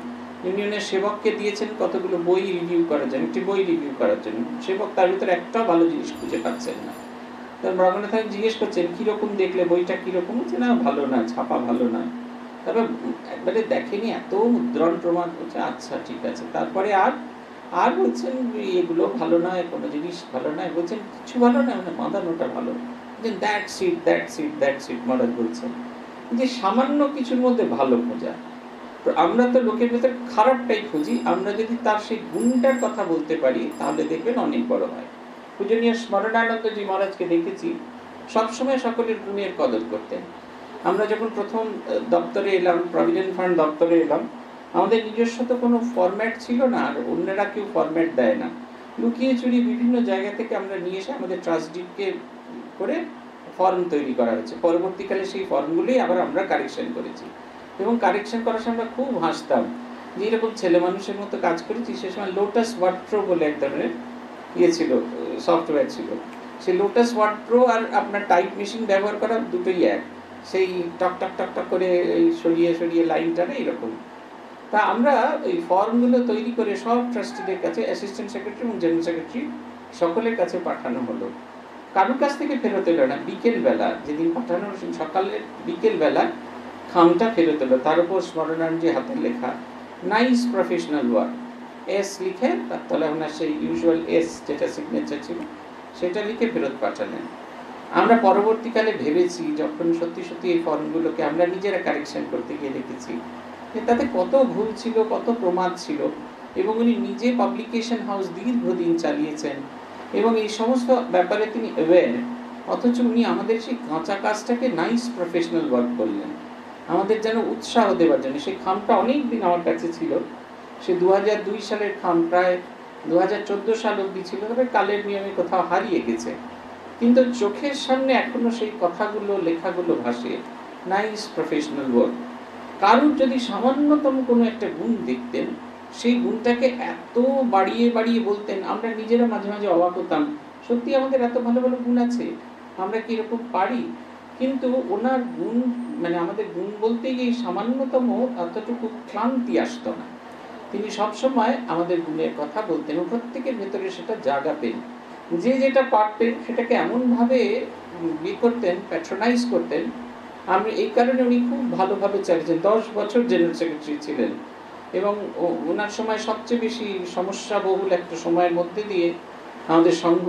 ইউনিয়নের সেবককে দিয়েছেন কতগুলো বই রিভিউ করার জন্য, একটি বই রিভিউ করার জন্য। সেবক তার ভিতরে একটাও ভালো জিনিস খুঁজে পাচ্ছেন না। তার রঙ্গনাথ জিজ্ঞেস করছেন কীরকম দেখলে, বইটা কীরকম? হচ্ছে না ভালো না, ছাপা ভালো না। তারপর একবারে দেখেনি, এত মুদ্রণ প্রমাণ করছে, আচ্ছা ঠিক আছে। তারপরে আর আর বলছেন এগুলো ভালো নয়, কোনো জিনিস ভালো নয়। বলছেন কিছু ভালো নয়, মানে বাঁধানোটা ভালো। That sit that sit that sit Maharaj বলছেন যে সামান্য কিছুর মধ্যে ভালো খোঁজা। আমরা তো লোকের ভেতরে খারাপটাই খুঁজি, আমরা যদি তার সেই গুণটার কথা বলতে পারি তাহলে দেখবেন অনেক বড় হয়। পূজনীয় স্মরণানন্দজি মহারাজকে দেখেছি সবসময় সকলের গুণের কদর করতেন। আমরা যখন প্রথম দপ্তরে এলাম, প্রভিডেন্ট ফান্ড দপ্তরে এলাম, আমাদের নিজস্ব তো কোনো ফরম্যাট ছিল না, আর অন্যরা কেউ ফরম্যাট দেয় না। লুকিয়ে চুরি বিভিন্ন জায়গা থেকে আমরা নিয়ে এসে আমাদের ট্রাস্টডিটকে করে ফর্ম তৈরি করা হয়েছে। পরবর্তীকালে সেই ফর্মগুলোই আবার আমরা কারেকশন করেছি, এবং কারেকশন করার সময় আমরা খুব হাসতাম যে এরকম ছেলে মানুষের মতো কাজ করেছি। সে সময় লোটাস ওয়ার্ডপ্রো বলে এক ধরনের ইয়ে ছিল, সফটওয়্যার ছিল। সেই লোটাস ওয়ার্ডপ্রো আর আপনার টাইপ মেশিন ব্যবহার করা দুটোই এক, সেই টক টক টক টক করে এই সরিয়ে সরিয়ে লাইনটা না এরকম। তা আমরা ওই ফর্মগুলো তৈরি করে সব ট্রাস্টিদের কাছে, অ্যাসিস্ট্যান্ট সেক্রেটারি এবং জেনারেল সেক্রেটারি সকলের কাছে পাঠানো হলো। কারোর কাছ থেকে ফেরত এলো না। বিকেলবেলা যেদিন পাঠানো সকালের বিকেলবেলা খামটা ফেরত এলো, তার উপর স্মরণানন্দজি হাতের লেখা নাইস প্রফেশনাল ওয়ার্ক, এস লিখে তার তলায় ওনার সেই ইউজুয়াল এস যেটা সিগনেচার ছিল সেটা লিখে ফেরত পাঠালেন। আমরা পরবর্তীকালে ভেবেছি যখন সত্যি সত্যি এই ফর্মগুলোকে আমরা নিজেরা কারেকশন করতে গিয়ে দেখেছি যে তাতে কত ভুল ছিল, কত প্রমাদ ছিল, এবং উনি নিজে পাবলিকেশন হাউস দীর্ঘদিন চালিয়েছেন এবং এই সমস্ত ব্যাপারে তিনি অ্যাওয়্যার। অথচ উনি আমাদের সেই কাঁচা কাজটাকে নাইস প্রফেশনাল ওয়ার্ক বললেন, আমাদের যেন উৎসাহ দেওয়ার জন্য। সেই খামটা অনেক দিন আমার কাছে ছিল, সে দু হাজার দুই সালের খাম, প্রায় দু হাজার চোদ্দো সাল অবধি ছিল, তবে কালের নিয়মে কোথাও হারিয়ে গেছে। কিন্তু চোখের সামনে এখনো সেই কথাগুলো লেখাগুলো ভাসে, নাইস প্রফেশনাল ওয়ার্ক। কারুর যদি সামান্যতম কোনো একটা গুণ দেখতেন, সেই গুণটাকে এত বাড়িয়ে বাড়িয়ে বলতেন, আমরা নিজেরা মাঝে মাঝে অবাক হতাম, সত্যি আমাদের এত ভালো ভালো গুণ আছে, আমরা কি এরকম পারি? কিন্তু ওনার গুণ, মানে আমাদের গুণ বলতে গিয়ে সামান্যতম এতটুকু ক্লান্তি আসতো না। তিনি সবসময় আমাদের গুণের কথা বলতেন ও প্রত্যেকের ভেতরে সেটা জাগাতেন। যে যেটা পারতেন সেটাকে এমনভাবে ইয়ে করতেন, প্যাট্রোনাইজ করতেন। আমি এই কারণে উনি খুব ভালোভাবে চালিয়েছেন। দশ বছর জেনারেল সেক্রেটারি ছিলেন এবং ওনার সময় সবচেয়ে বেশি সমস্যা বহুল একটা সময়ের মধ্যে দিয়ে আমাদের সঙ্গ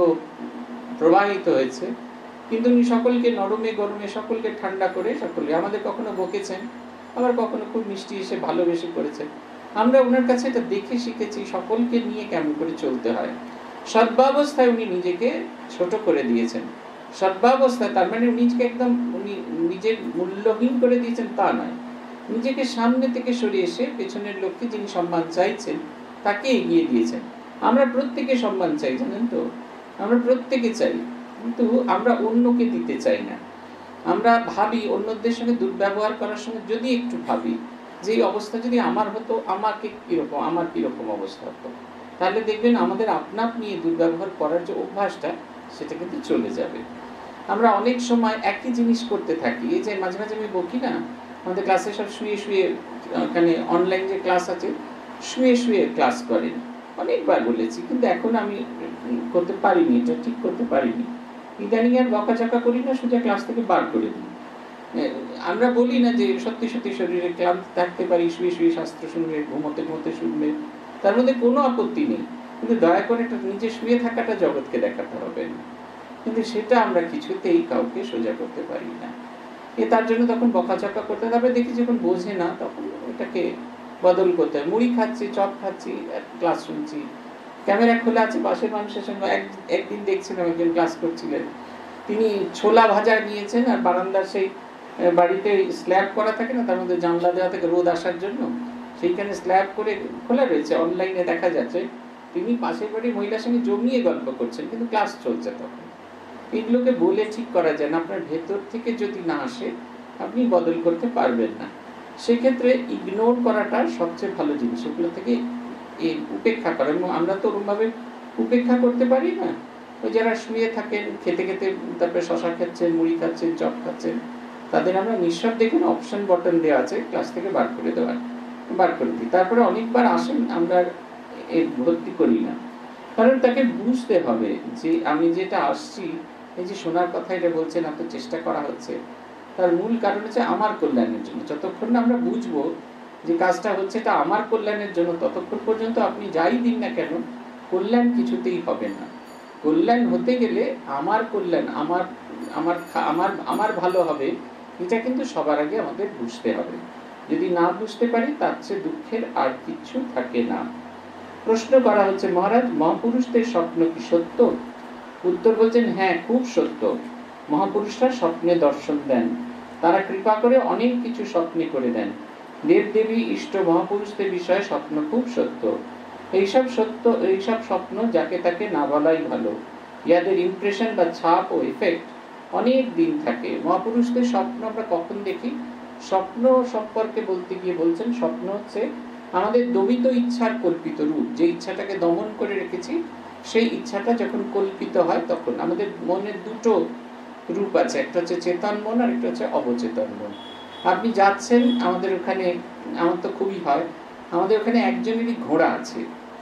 প্রবাহিত হয়েছে। কিন্তু উনি সকলকে নরমে গরমে সকলকে ঠান্ডা করে সকলকে, আমাদের কখনো বকেছেন, আবার কখনো খুব মিষ্টি এসে ভালোবেসে করেছেন। আমরা ওনার কাছে এটা দেখে শিখেছি সকলকে নিয়ে কেমন করে চলতে হয়। সর্বাবস্থায় উনি নিজেকে ছোট করে দিয়েছেন। সর্বাবস্থায় তার মানে নিজেকে একদম উনি নিজের মূল্যহীন করে দিয়েছেন তা নয়, নিজেকে সামনে থেকে সরে এসে পেছনের লোককে যিনি সম্মান চাইছেন তাকে এগিয়ে দিয়েছেন। আমরা প্রত্যেকে সম্মান চাই, জানেন তো, আমরা প্রত্যেকে চাই, কিন্তু আমরা অন্যকে দিতে চাই না। আমরা ভাবি অন্যদের সঙ্গে দুর্ব্যবহার করার সময় যদি একটু ভাবি যে এই অবস্থা যদি আমার হতো, আমাকে কীরকম, আমার কীরকম অবস্থা হতো, তাহলে দেখবেন আমাদের আপনা আপনি দুর্ব্যবহার করার যে অভ্যাসটা সেটা কিন্তু চলে যাবে। আমরা অনেক সময় একই জিনিস করতে থাকি। এই যে মাঝে মাঝে আমি বকি না, আমাদের ক্লাসে সব শুয়ে শুয়ে, ওখানে অনলাইন যে ক্লাস আছে শুয়ে শুয়ে ক্লাস করেন, অনেকবার বলেছি, কিন্তু এখন আমি করতে পারিনি, এটা ঠিক করতে পারিনি। ইদানিং আর বকাঝকা করি না, সোজা ক্লাস থেকে বার করে দিই। আমরা বলি না যে সত্যি সত্যি শরীরে ক্লান্ত থাকতে পারি, শুয়ে শুয়ে শাস্ত্র শুনবে, ঘুমোতে ঘুমোতে শুনবে, তার মধ্যে কোনো আপত্তি নেই, কিন্তু দয়া করে এটা নিজে শুয়ে থাকাটা জগৎকে দেখাতে হবে না। কিন্তু সেটা আমরা কিছুতেই কাউকে সোজা করতে পারি না। এ তার জন্য তখন বকাঝকা করতে হবে। দেখি যখন বোঝে না তখন এটাকে বদল করতে হয়। মুড়ি খাচ্ছি, চপ খাচ্ছি, ক্লাস শুনছি, ক্যামেরা খোলা আছে, পাশের মানুষের সঙ্গে এক একদিন দেখছিলাম একজন ক্লাস করছিলেন, তিনি ছোলা ভাজা নিয়েছেন আর বারান্দার সেই বাড়িতে স্ল্যাব করা থাকে না, তার মধ্যে জানলা দেওয়া থেকে রোদ আসার জন্য, সেইখানে স্ল্যাব করে খোলা রয়েছে, অনলাইনে দেখা যাচ্ছে, তিনি পাশের বাড়ির মহিলার সঙ্গে জমিয়ে গল্প করছেন, কিন্তু ক্লাস চলছে তখন। এগুলোকে বলে ঠিক করা যায় না, আপনার ভেতর থেকে যদি না আসে আপনি বদল করতে পারবেন না। সেক্ষেত্রে ইগনোর করাটা সবচেয়ে ভালো জিনিস, ওগুলো থেকে এই উপেক্ষা করা। এবং আমরা তো ওরকমভাবে উপেক্ষা করতে পারি না। ওই যারা শুয়ে থাকেন, খেতে খেতে তারপরে শশা খাচ্ছেন, মুড়ি খাচ্ছেন, চপ খাচ্ছেন, তাদের আমরা নিঃশব্দে কোনো অপশন বটন দেওয়া আছে ক্লাস থেকে বার করে দেওয়ার, বার করে দিই। তারপরে অনেকবার আসেন, আমরা এ ভর্তি করি না, কারণ তাকে বুঝতে হবে যে আমি যেটা আসছি, এই যে শোনার কথা এটা বলছেন, এত চেষ্টা করা হচ্ছে, তার মূল কারণ হচ্ছে আমার কল্যাণের জন্য। যতক্ষণ না আমরা বুঝবো যে কাজটা হচ্ছে এটা আমার কল্যাণের জন্য, ততক্ষণ পর্যন্ত আপনি যাই দিন না কেন, কল্যাণ কিছুতেই হবে না। কল্যাণ হতে গেলে আমার কল্যাণ, আমার আমার আমার আমার ভালো হবে, এটা কিন্তু সবার আগে আমাদের বুঝতে হবে। যদি না বুঝতে পারি, তার চেয়ে দুঃখের আর কিছু থাকে না। প্রশ্ন করা হচ্ছে, মহারাজ মহাপুরুষদের স্বপ্ন কি সত্য? উত্তর বলছেন, হ্যাঁ, খুব সত্য। মহাপুরুষরা স্বপ্নে দর্শন দেন, তারা কৃপা করে অনেক কিছু স্বপ্নে করে দেন। দেব দেবী ইষ্ট মহাপুরুষদের বিষয়ে স্বপ্ন খুব সত্য। এইসব সত্য, এইসব স্বপ্ন যাকে তাকে না বলাই ভালো। ইয়াদের ইমপ্রেশন বা ছাপ ও এফেক্ট অনেক দিন থাকে। মহাপুরুষদের স্বপ্ন আমরা কখন দেখি? স্বপ্ন সম্পর্কে বলতে গিয়ে বলছেন, স্বপ্ন হচ্ছে আমাদের দমিত ইচ্ছার কল্পিত রূপ। যে ইচ্ছাটাকে দমন করে রেখেছি, সেই ইচ্ছাটা যখন কল্পিত হয়, তখন আমাদের মনের দুটো রূপ আছে, একটা হচ্ছে চেতন মন আর একটা হচ্ছে অবচেতন মন। আপনি যাচ্ছেন আমাদের ওখানে, আমার তো খুবই হয়, আমাদের ওখানে একজনেরই ঘোড়া আছে,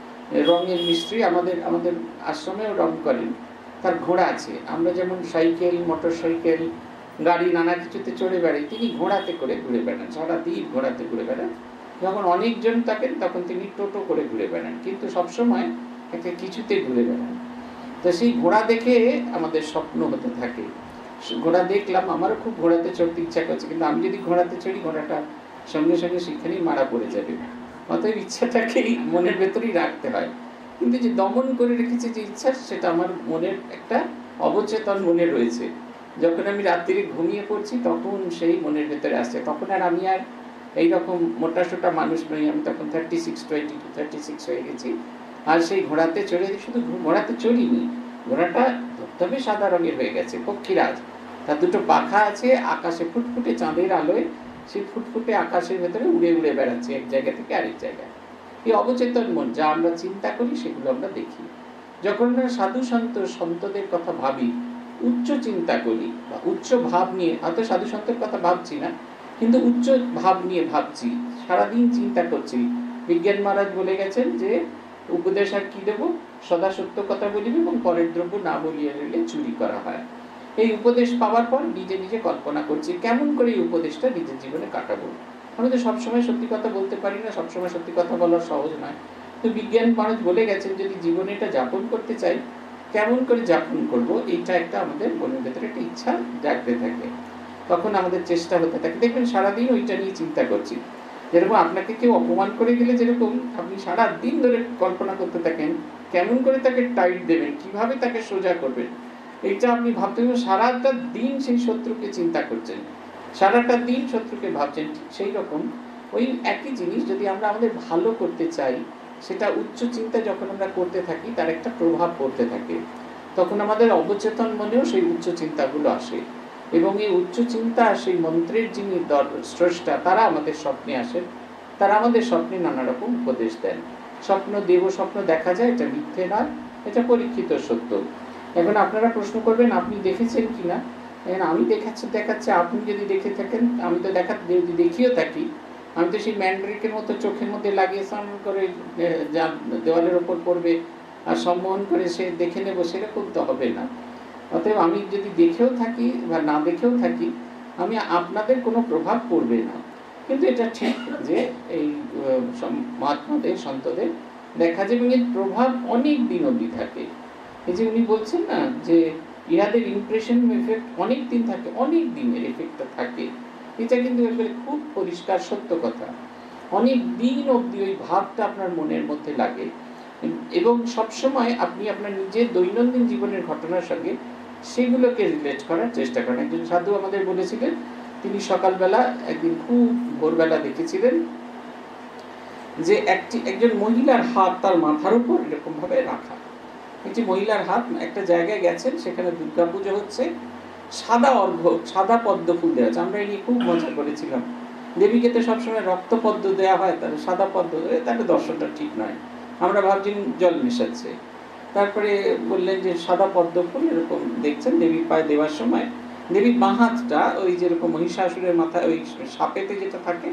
রঙের মিস্ত্রি, আমাদের আমাদের আশ্রমেও রং করেন, তার ঘোড়া আছে। আমরা যেমন সাইকেল, মোটর সাইকেল, গাড়ি নানা কিছুতে চড়ে বেড়াই, তিনি ঘোড়াতে করে ঘুরে বেড়ান, সারাদিন ঘোড়াতে ঘুরে বেড়ান। যখন অনেকজন থাকেন তখন তিনি টোটো করে ঘুরে বেড়ান, কিন্তু সবসময় একটা কিছুতে ঘুরে বেড়ান। তো সেই ঘোড়া দেখে আমাদের স্বপ্ন হতে থাকে। ঘোড়া দেখলাম, আমারও খুব ঘোড়াতে চড়তে ইচ্ছা করছে, কিন্তু আমি যদি ঘোড়াতে চড়ি, ঘোড়াটা সঙ্গে সঙ্গে সেখানেই মারা পড়ে যাবে। অতএব ইচ্ছাটাকেই মনের ভেতরেই রাখতে হয়। কিন্তু যে দমন করে রেখেছে যে ইচ্ছা, সেটা আমার মনের একটা অবচেতন মনে রয়েছে। যখন আমি রাত্রিরে ঘুমিয়ে পড়ছি, তখন সেই মনের ভেতরে আসছে। তখন আর আমি আর এইরকম মোটা সোটা মানুষ নই, আমি তখন thirty six twenty two thirty six হয়ে গেছি। আর সেই ঘোড়াতে চড়ে, শুধু ঘোড়াতে চড়িনি, ঘোড়াটা ধবধবে সাদা রঙের হয়ে গেছে, পক্ষীরাজ। তার দুটো পাখা আছে, আকাশে ফুটফুটে চাঁদের আলোয় সেই ফুটফুটে আকাশের ভেতরে উড়ে উড়ে বেড়াচ্ছে এক জায়গা থেকে আরেক জায়গায়। এই অবচেতন মন, যা আমরা চিন্তা করি সেগুলো আমরা দেখি। যখন আমরা সাধু সন্ত সন্তদের কথা ভাবি, উচ্চ চিন্তা করি বা উচ্চ ভাব নিয়ে, হয়তো সাধু সন্তের কথা ভাবছি না, কিন্তু উচ্চ ভাব নিয়ে ভাবছি, সারাদিন চিন্তা করছি। বিজ্ঞান মহারাজ বলে গেছেন যে উপদেশ আর কি দেব, সদা সত্য কথা বলিবে এবং পরের দ্রব্য না বলিয়া রইলে চুরি করা হয়। এই উপদেশ পাওয়ার পর নিজে নিজে কল্পনা করছি কেমন করে এই উপদেশটা নিজের জীবনে কাটাবো। আমি তো সবসময় সত্যি কথা বলতে পারি না, সবসময় সত্যি কথা বলা সহজ নয়। তো বিজ্ঞান মহারাজ বলে গেছেন, যদি জীবনে এটা যাপন করতে চাই, কেমন করে যাপন করব, এইটা একটা আমাদের মনের ভেতরে একটা ইচ্ছা জাগতে থাকে। তখন আমাদের চেষ্টা হতে থাকে, দেখবেন সারাদিন ওইটা নিয়ে চিন্তা করছি। যেরকম আপনাকে কেউ অপমান করে গেলে যেরকম আপনি সারা দিন ধরে কল্পনা করতে থাকেন কেমন করে তাকে টাইট দেবেন, কিভাবে তাকে সোজা করবেন, এইটা আপনি ভাবতে হবে। সারাটা দিন সেই শত্রুকে চিন্তা করছেন, সারাটা দিন শত্রুকে ভাবছেন। ঠিক সেই রকম ওই একই জিনিস যদি আমরা আমাদের ভালো করতে চাই, সেটা উচ্চ চিন্তা যখন আমরা করতে থাকি, তার একটা প্রভাব পড়তে থাকে। তখন আমাদের অবচেতন মনেও সেই উচ্চ চিন্তাগুলো আসে, এবং এই উচ্চ চিন্তা, সেই মন্ত্রের যিনি স্রষ্টা, তারা আমাদের স্বপ্নে আসেন, তারা আমাদের স্বপ্নে নানা রকম উপদেশ দেন। স্বপ্ন দেব, স্বপ্ন দেখা যায়, এটা মিথ্যে নয়, এটা পরীক্ষিত সত্য। এখন আপনারা প্রশ্ন করবেন আপনি দেখেছেন কিনা। আমি দেখাচ্ছি দেখাচ্ছে আপনি যদি দেখে থাকেন, আমি তো দেখা যদি দেখিও থাকি, আমি তো সেই ম্যান্ড্রিকের মতো চোখের মধ্যে লাগিয়ে সামনে করে দেওয়ালের ওপর পড়বে আর সম্মোহন করে সে দেখে নেব, সেরকম তো হবে না। অতএব আমি যদি দেখেও থাকি বা না দেখেও থাকি, আমি আপনাদের কোনো প্রভাব পড়বে না। কিন্তু এটা ঠিক যে এই মহাত্মাদের, সন্তদের দেখা যায় এবং এর প্রভাব অনেক দিন অবধি থাকে। এই যে উনি বলছেন না যে ইহাদের ইমপ্রেশন এফেক্ট অনেক দিন থাকে, অনেক দিনের এফেক্টটা থাকে, এটা কিন্তু আসলে খুব পরিষ্কার সত্য কথা। অনেক দিন অবধি ওই ভাবটা আপনার মনের মধ্যে লাগে, এবং সবসময় আপনি আপনার নিজের দৈনন্দিন জীবনের ঘটনার সঙ্গে সেগুলোকে রিলেট করার চেষ্টা করেন। একজন সাধু আমাদের বলেছিলেন, তিনি সকালবেলা একদিন খুব ভোরবেলা দেখেছিলেন যে একটি একজন মহিলার হাত তার মাথার উপর এরকম ভাবে রাখা। একটি মহিলার হাত, একটা জায়গায় গেছেন, সেখানে দুর্গা পুজো হচ্ছে, সাদা অর্ঘ্য, সাদা পদ্ম ফুল দেওয়া আছে। আমরা এই নিয়ে খুব মজা করেছিলাম, দেবীকে তো সবসময় রক্ত পদ্ম দেওয়া হয়, তাহলে সাদা পদ্ম, তাহলে দর্শনটা ঠিক নয়, আমরা ভাবছি জল মেশাচ্ছে। তারপরে বললেন যে সাদা পদ্ম ফুল এরকম দেখছেন, দেবীর পায়ে দেওয়ার সময় দেবীর বাঁ হাতটা ওই যেরকম মহিষাসুরের মাথায় ওই সাপেতে যেটা থাকে,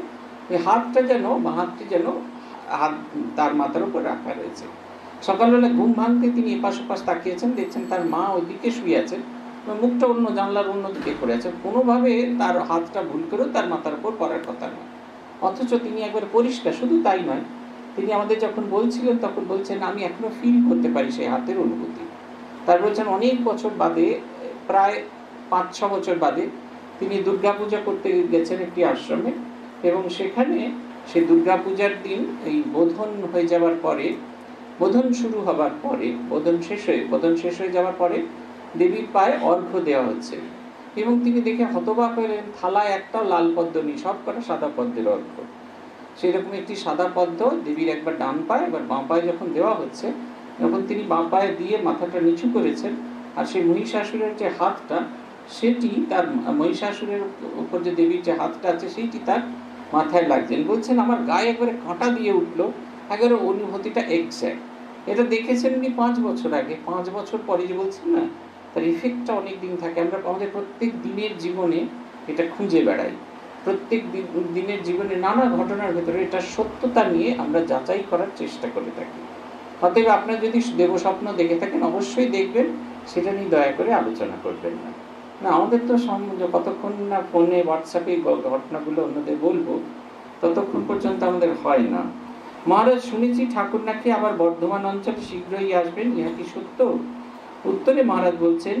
ওই হাতটা যেন বা হাতটি যেন হাত তার মাথার উপর রাখা রয়েছে। সকালবেলা ঘুম ভাঙতে তিনি এপাশ ওপাশ তাকিয়েছেন, দেখছেন তার মা ওইদিকে শুয়ে আছেন, মুখটা অন্য জানলার অন্যদিকে করে আছে, কোনোভাবে তার হাতটা ভুল করেও তার মাথার উপর পড়ার কথা নয়, অথচ তিনি একবার পরিষ্কার। শুধু তাই নয়, তিনি আমাদের যখন বলছিলেন তখন বলছেন আমি এখনো ফিল করতে পারি সেই হাতের অনুভূতি। তার বলছেন অনেক বছর বাদে, প্রায় পাঁচ ছ বছর বাদে তিনি দুর্গাপূজা করতে গেছেন একটি আশ্রমে, এবং সেখানে সেই দুর্গাপূজার দিন এই বোধন হয়ে যাওয়ার পরে, বোধন শুরু হবার পরে, বোধন শেষ হয়ে বোধন শেষ হয়ে যাওয়ার পরে দেবীর পায়ে অর্ঘ্য দেওয়া হচ্ছে, এবং তিনি দেখে হতবাক হলেন, থালায় একটাও লাল পদ্ম নেই, সব কটা সাদা পদ্মের অর্ঘ্য। সেই রকম একটি সাদা পদ্ম দেবীর একবার ডান পায়ে এবার বাঁ পায়ে যখন দেওয়া হচ্ছে, যখন তিনি বাঁ পায়ে দিয়ে মাথাটা নিচু করেছেন, আর সেই মহিষাসুরের যে হাতটা, সেটি তার মহিষাসুরের উপর যে দেবীর যে হাতটা আছে সেইটি তার মাথায় লাগছেন। বলছেন আমার গায়ে একবারে কাঁটা দিয়ে উঠলো, একবারে অনুভূতিটা এক্স্যাক্ট। এটা দেখেছেন উনি পাঁচ বছর আগে, পাঁচ বছর পরে যে বলছেন না, তার ইফেক্টটা অনেক দিন থাকে। আমরা আমাদের প্রত্যেক দিনের জীবনে এটা খুঁজে বেড়াই, প্রত্যেক দিনের জীবনে নানা ঘটনার ভেতরে এটা সত্যতা নিয়ে আমরা যাচাই করার চেষ্টা করে থাকি। অতএব আপনারা যদি দেবস্বপ্ন দেখে থাকেন অবশ্যই দেখবেন, সেটা নিয়ে দয়া করে আলোচনা করবেন না। না আমাদের তো কতক্ষণ না ফোনে হোয়াটসঅ্যাপে ঘটনাগুলো অন্যদের বলবো, ততক্ষণ পর্যন্ত আমাদের হয় না। মহারাজ শুনেছি ঠাকুর নাকি আবার বর্ধমান অঞ্চলে শীঘ্রই আসবেন, ইহা কি সত্য? উত্তরে মহারাজ বলছেন,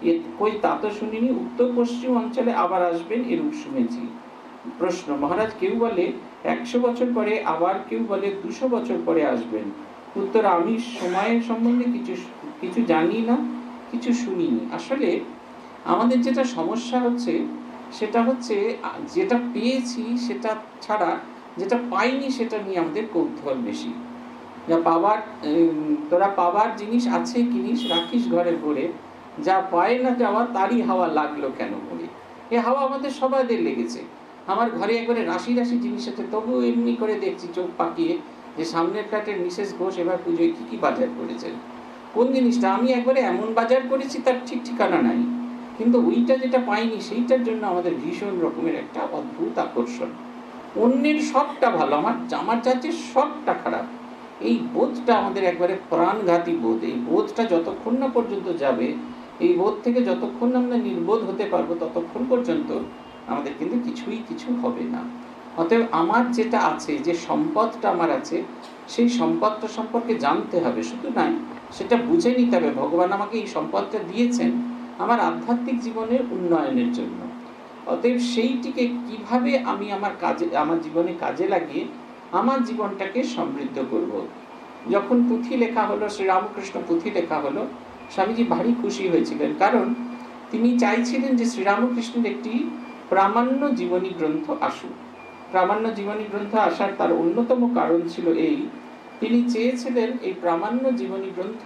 কই তা তো শুনিনি, উত্তর পশ্চিম অঞ্চলে আবার আসবেন এরূপ শুনেছি। প্রশ্ন, মহারাজ কেউ বলে একশো বছর পরে, আবার কেউ বলে দুশো বছর পরে আসবেন। উত্তর, আমি সময়ের সম্বন্ধে কিছু কিছু জানি না, কিছু শুনিনি। আসলে আমাদের যেটা সমস্যা হচ্ছে সেটা হচ্ছে যেটা পেয়েছি সেটা ছাড়া যেটা পাইনি সেটা নিয়ে আমাদের কৌতূহল বেশি। যা পাবার, তোরা পাবার জিনিস আছে কিনিস রাখিস ঘরে ভরে, যা পায় না যাওয়া তারই হাওয়া লাগলো কেন করে। এ হাওয়া আমাদের সবাইদের লেগেছে। আমার ঘরে একবারে রাশি রাশি জিনিস আছে, তবু এমনি করে দেখছি চোখ পাকিয়ে যে সামনের ফ্ল্যাটের মিসেস ঘোষ এবার পুজোয় কি কি বাজার করেছেন, কোন জিনিসটা আমি একবারে এমন বাজার করেছি তার ঠিক ঠিকানা নাই, কিন্তু ওইটা যেটা পাইনি সেইটার জন্য আমাদের ভীষণ রকমের একটা অদ্ভুত আকর্ষণ। অন্যের সবটা ভালো, আমার আমার চাচ্ছে সবটা খারাপ, এই বোধটা আমাদের একবারে প্রাণঘাতী বোধ। এই বোধটা যতক্ষণ না পর্যন্ত যাবে, এই বোধ থেকে যতক্ষণ আমরা নির্বোধ হতে পারবো, ততক্ষণ পর্যন্ত আমাদের কিন্তু কিছুই কিছু হবে না। অতএব আমার যেটা আছে, যে সম্পদটা আমার আছে, সেই সম্পদটা সম্পর্কে জানতে হবে, শুধু নয় সেটা বুঝে নিতে হবে ভগবান আমাকে এই সম্পদটা দিয়েছেন আমার আধ্যাত্মিক জীবনের উন্নয়নের জন্য। অতএব সেইটিকে কিভাবে আমি আমার কাজে, আমার জীবনে কাজে লাগিয়ে আমার জীবনটাকে সমৃদ্ধ করব। যখন পুঁথি লেখা হলো, শ্রীরামকৃষ্ণ পুঁথি লেখা হলো, স্বামীজি ভারী খুশি হয়েছিলেন, কারণ তিনি চাইছিলেন যে শ্রীরামকৃষ্ণের একটি প্রামাণ্য জীবনী গ্রন্থ আসুক। প্রামাণ্য জীবনী গ্রন্থ আসার তার অন্যতম কারণ ছিল এই, তিনি চেয়েছিলেন এই প্রামাণ্য জীবনী গ্রন্থ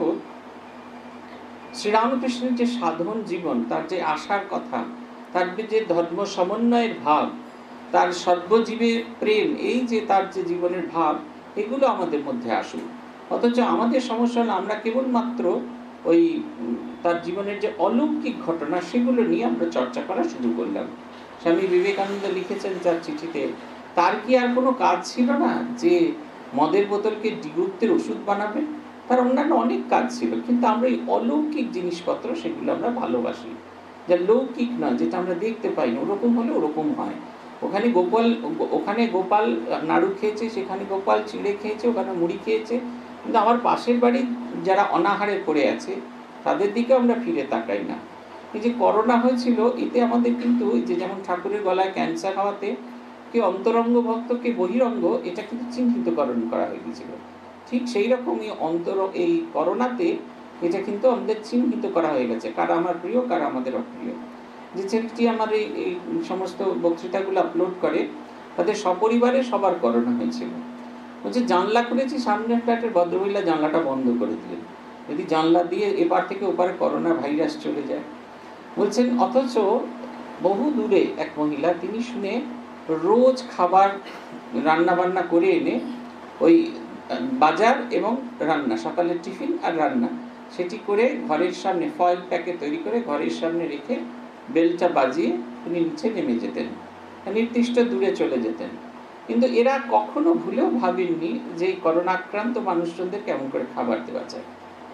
শ্রীরামকৃষ্ণের যে সাধন জীবন, তার যে আশার কথা, তার যে ধর্ম সমন্বয়ের ভাব, তার সর্বজীবের প্রেম, এই যে তার যে জীবনের ভাব, এগুলো আমাদের মধ্যে আসুক। অথচ আমাদের সমস্যা হলো আমরা কেবলমাত্র ওই তার জীবনের যে অলৌকিক ঘটনা সেগুলো নিয়ে আমরা চর্চা করা শুরু করলাম। স্বামী বিবেকানন্দ লিখেছেন তার চিঠিতে, তার কি আর কোনো কাজ ছিল না যে মদের বোতলকে ডিগুপ্তের ওষুধ বানাবে? তার অন্যান্য অনেক কাজ ছিল, কিন্তু আমরা এই অলৌকিক জিনিসপত্র সেগুলো আমরা ভালোবাসি, যা লৌকিক নয়, যেটা আমরা দেখতে পাই না। ওরকম হলে ওরকম হয়। ওখানে গোপাল ওখানে গোপাল নাড়ু খেয়েছে, সেখানে গোপাল চিড়ে খেয়েছে, ওখানে মুড়ি খেয়েছে, কিন্তু আমার পাশের বাড়ির যারা অনাহারে পড়ে আছে তাদের দিকে আমরা ফিরে তাকাই না। এই যে করোনা হয়েছিল, এতে আমাদের কিন্তু যে যেমন ঠাকুরের গলায় ক্যান্সার হওয়াতে কে অন্তরঙ্গ ভক্ত কে বহিরঙ্গ, এটা কিন্তু চিহ্নিতকরণ করা হয়ে গেছিল। ঠিক সেই রকমই অন্তর এই করোনাতে এটা কিন্তু আমাদের চিহ্নিত করা হয়ে গেছে, কারা আমার প্রিয়, কারা আমাদের অপ্রিয়। যে ছেলেটি আমার এই এই সমস্ত বক্তৃতাগুলো আপলোড করে, তাদের সপরিবারে সবার করোনা হয়েছিল। বলছে জানলা খুলেছি, সামনের ফ্ল্যাটের ভদ্রমহিলা জানলাটা বন্ধ করে দিলেন, যদি জানলা দিয়ে এপার থেকে ওপারে করোনা ভাইরাস চলে যায়। বলছেন অথচ বহু দূরে এক মহিলা, তিনি শুনে রোজ খাবার রান্না বান্না করে এনে ওই বাজার এবং রান্না, সকালের টিফিন আর রান্না, সেটি করে ঘরের সামনে ফয়েল প্যাকে তৈরি করে ঘরের সামনে রেখে বেলটা বাজিয়ে তিনি নিচে নেমে যেতেন, নির্দিষ্ট দূরে চলে যেতেন। কিন্তু এরা কখনো ভুলেও ভাবেননি যে এই করোনা আক্রান্ত মানুষজনদের কেমন করে খাবার দেওয়া যায়,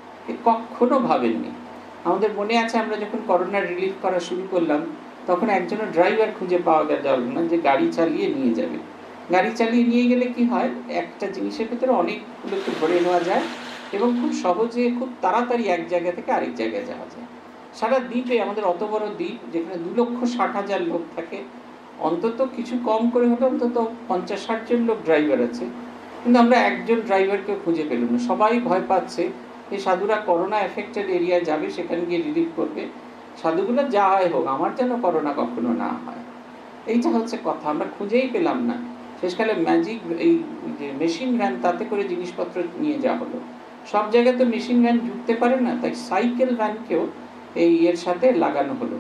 কখনো ভাবেননি। আমাদের মনে আছে আমরা যখন করোনা রিলিফ করা শুরু করলাম তখন একজনও ড্রাইভার খুঁজে পাওয়া গেল না যে গাড়ি চালিয়ে নিয়ে যাবে। গাড়ি চালিয়ে নিয়ে গেলে কি হয়, একটা জিনিসের ভিতরে অনেকগুলোকে ধরে নেওয়া যায় এবং খুব সহজে খুব তাড়াতাড়ি এক জায়গা থেকে আরেক জায়গায় যাওয়া যায়। সারা দ্বীপে, আমাদের অত বড় দ্বীপ যেখানে দু লক্ষ ষাট হাজার লোক থাকে, অন্তত কিছু কম করে হলে অন্তত পঞ্চাশ ষাট জন লোক ড্রাইভার আছে, কিন্তু আমরা একজন ড্রাইভারকেও খুঁজে পেলাম না। সবাই ভয় পাচ্ছে এই সাধুরা করোনা এফেক্টেড এরিয়ায় যাবে, সেখানে গিয়ে রিলিফ করবে। সাধুগুলো যা হয় হোক, আমার যেন করোনা কখনো না হয়, এইটা হচ্ছে কথা। আমরা খুঁজেই পেলাম না। শেষকালে ম্যাজিক এই যে মেশিন ভ্যান, তাতে করে জিনিসপত্র নিয়ে যাওয়া হলো। সব জায়গায় তো মেশিন ভ্যান ঢুকতে পারে না, তাই সাইকেল ভ্যানকেও এই এর সাথে লাগানো হলো।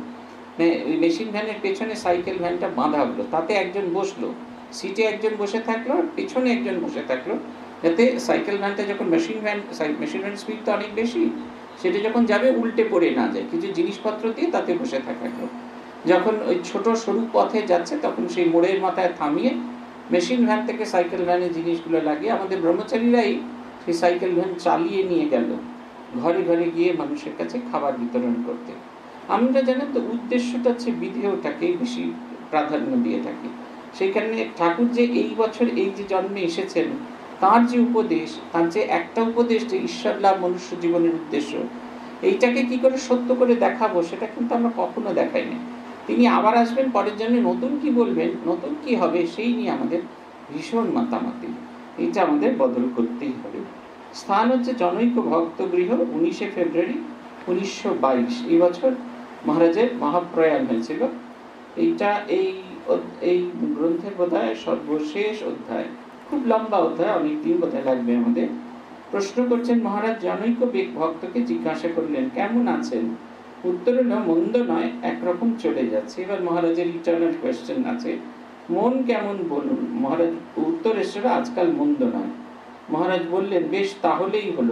ওই মেশিন ভ্যানের পেছনে সাইকেল ভ্যানটা বাঁধা হলো, তাতে একজন বসলো, সিটে একজন বসে থাকলো, পেছনে একজন বসে থাকলো, যাতে সাইকেল ভ্যানটা যখন machine van machine van speed তো অনেক বেশি, সেটা যখন যাবে উল্টে পড়ে না যায়, কিছু জিনিসপত্র দিয়ে তাতে বসে থাকলো। যখন ওই ছোট সরু পথে যাচ্ছে তখন সেই মোড়ের মাথায় থামিয়ে মেশিন ভ্যান থেকে সাইকেল ভ্যানে জিনিসগুলো লাগিয়ে আমাদের ব্রহ্মচারীরাই সেই সাইকেল ভ্যান চালিয়ে নিয়ে গেল ঘরে ঘরে গিয়ে মানুষের কাছে খাবার বিতরণ করতে। আমরা জানেন তো উদ্দেশ্যটা হচ্ছে বিধেয়টাকেই বেশি প্রাধান্য দিয়ে থাকি। সেইখানে ঠাকুর যে এই বছর এই যে জন্মে এসেছেন, তার যে উপদেশ, তার যে একটা উপদেশ যে ঈশ্বর লাভ মনুষ্য জীবনের উদ্দেশ্য, এইটাকে কি করে সত্য করে দেখাবো সেটা কিন্তু আমরা কখনো দেখাইনি। তিনি আবার আসবেন পরের জন্মে, নতুন কি বলবেন, নতুন কি হবে, সেই নিয়ে আমাদের ভীষণ মাতামাতি। এটা আমাদের বদল করতেই হবে। স্থান হচ্ছে জনৈক ভক্তগৃহ, উনিশে ফেব্রুয়ারি উনিশশো বাইশ। এই বছর মহারাজের মহাপ্রয়াণ হয়েছিল। এইটা এই এই গ্রন্থের বোধহয় সর্বশেষ অধ্যায়, খুব লম্বা অধ্যায়, অনেকদিন বোধহয় লাগবে আমাদের। প্রশ্ন করছেন মহারাজ, জনৈক ভক্তকে জিজ্ঞাসা করলেন কেমন আছেন? উত্তর হলো মন্দ নয়, একরকম চলে যাচ্ছে। এবার মহারাজের ইটারনাল কোয়েশ্চেন আছে, মন কেমন বলুন? মহারাজ উত্তর এসেছিল আজকাল মন্দ নয়। মহারাজ বললেন বেশ, তাহলেই হলো,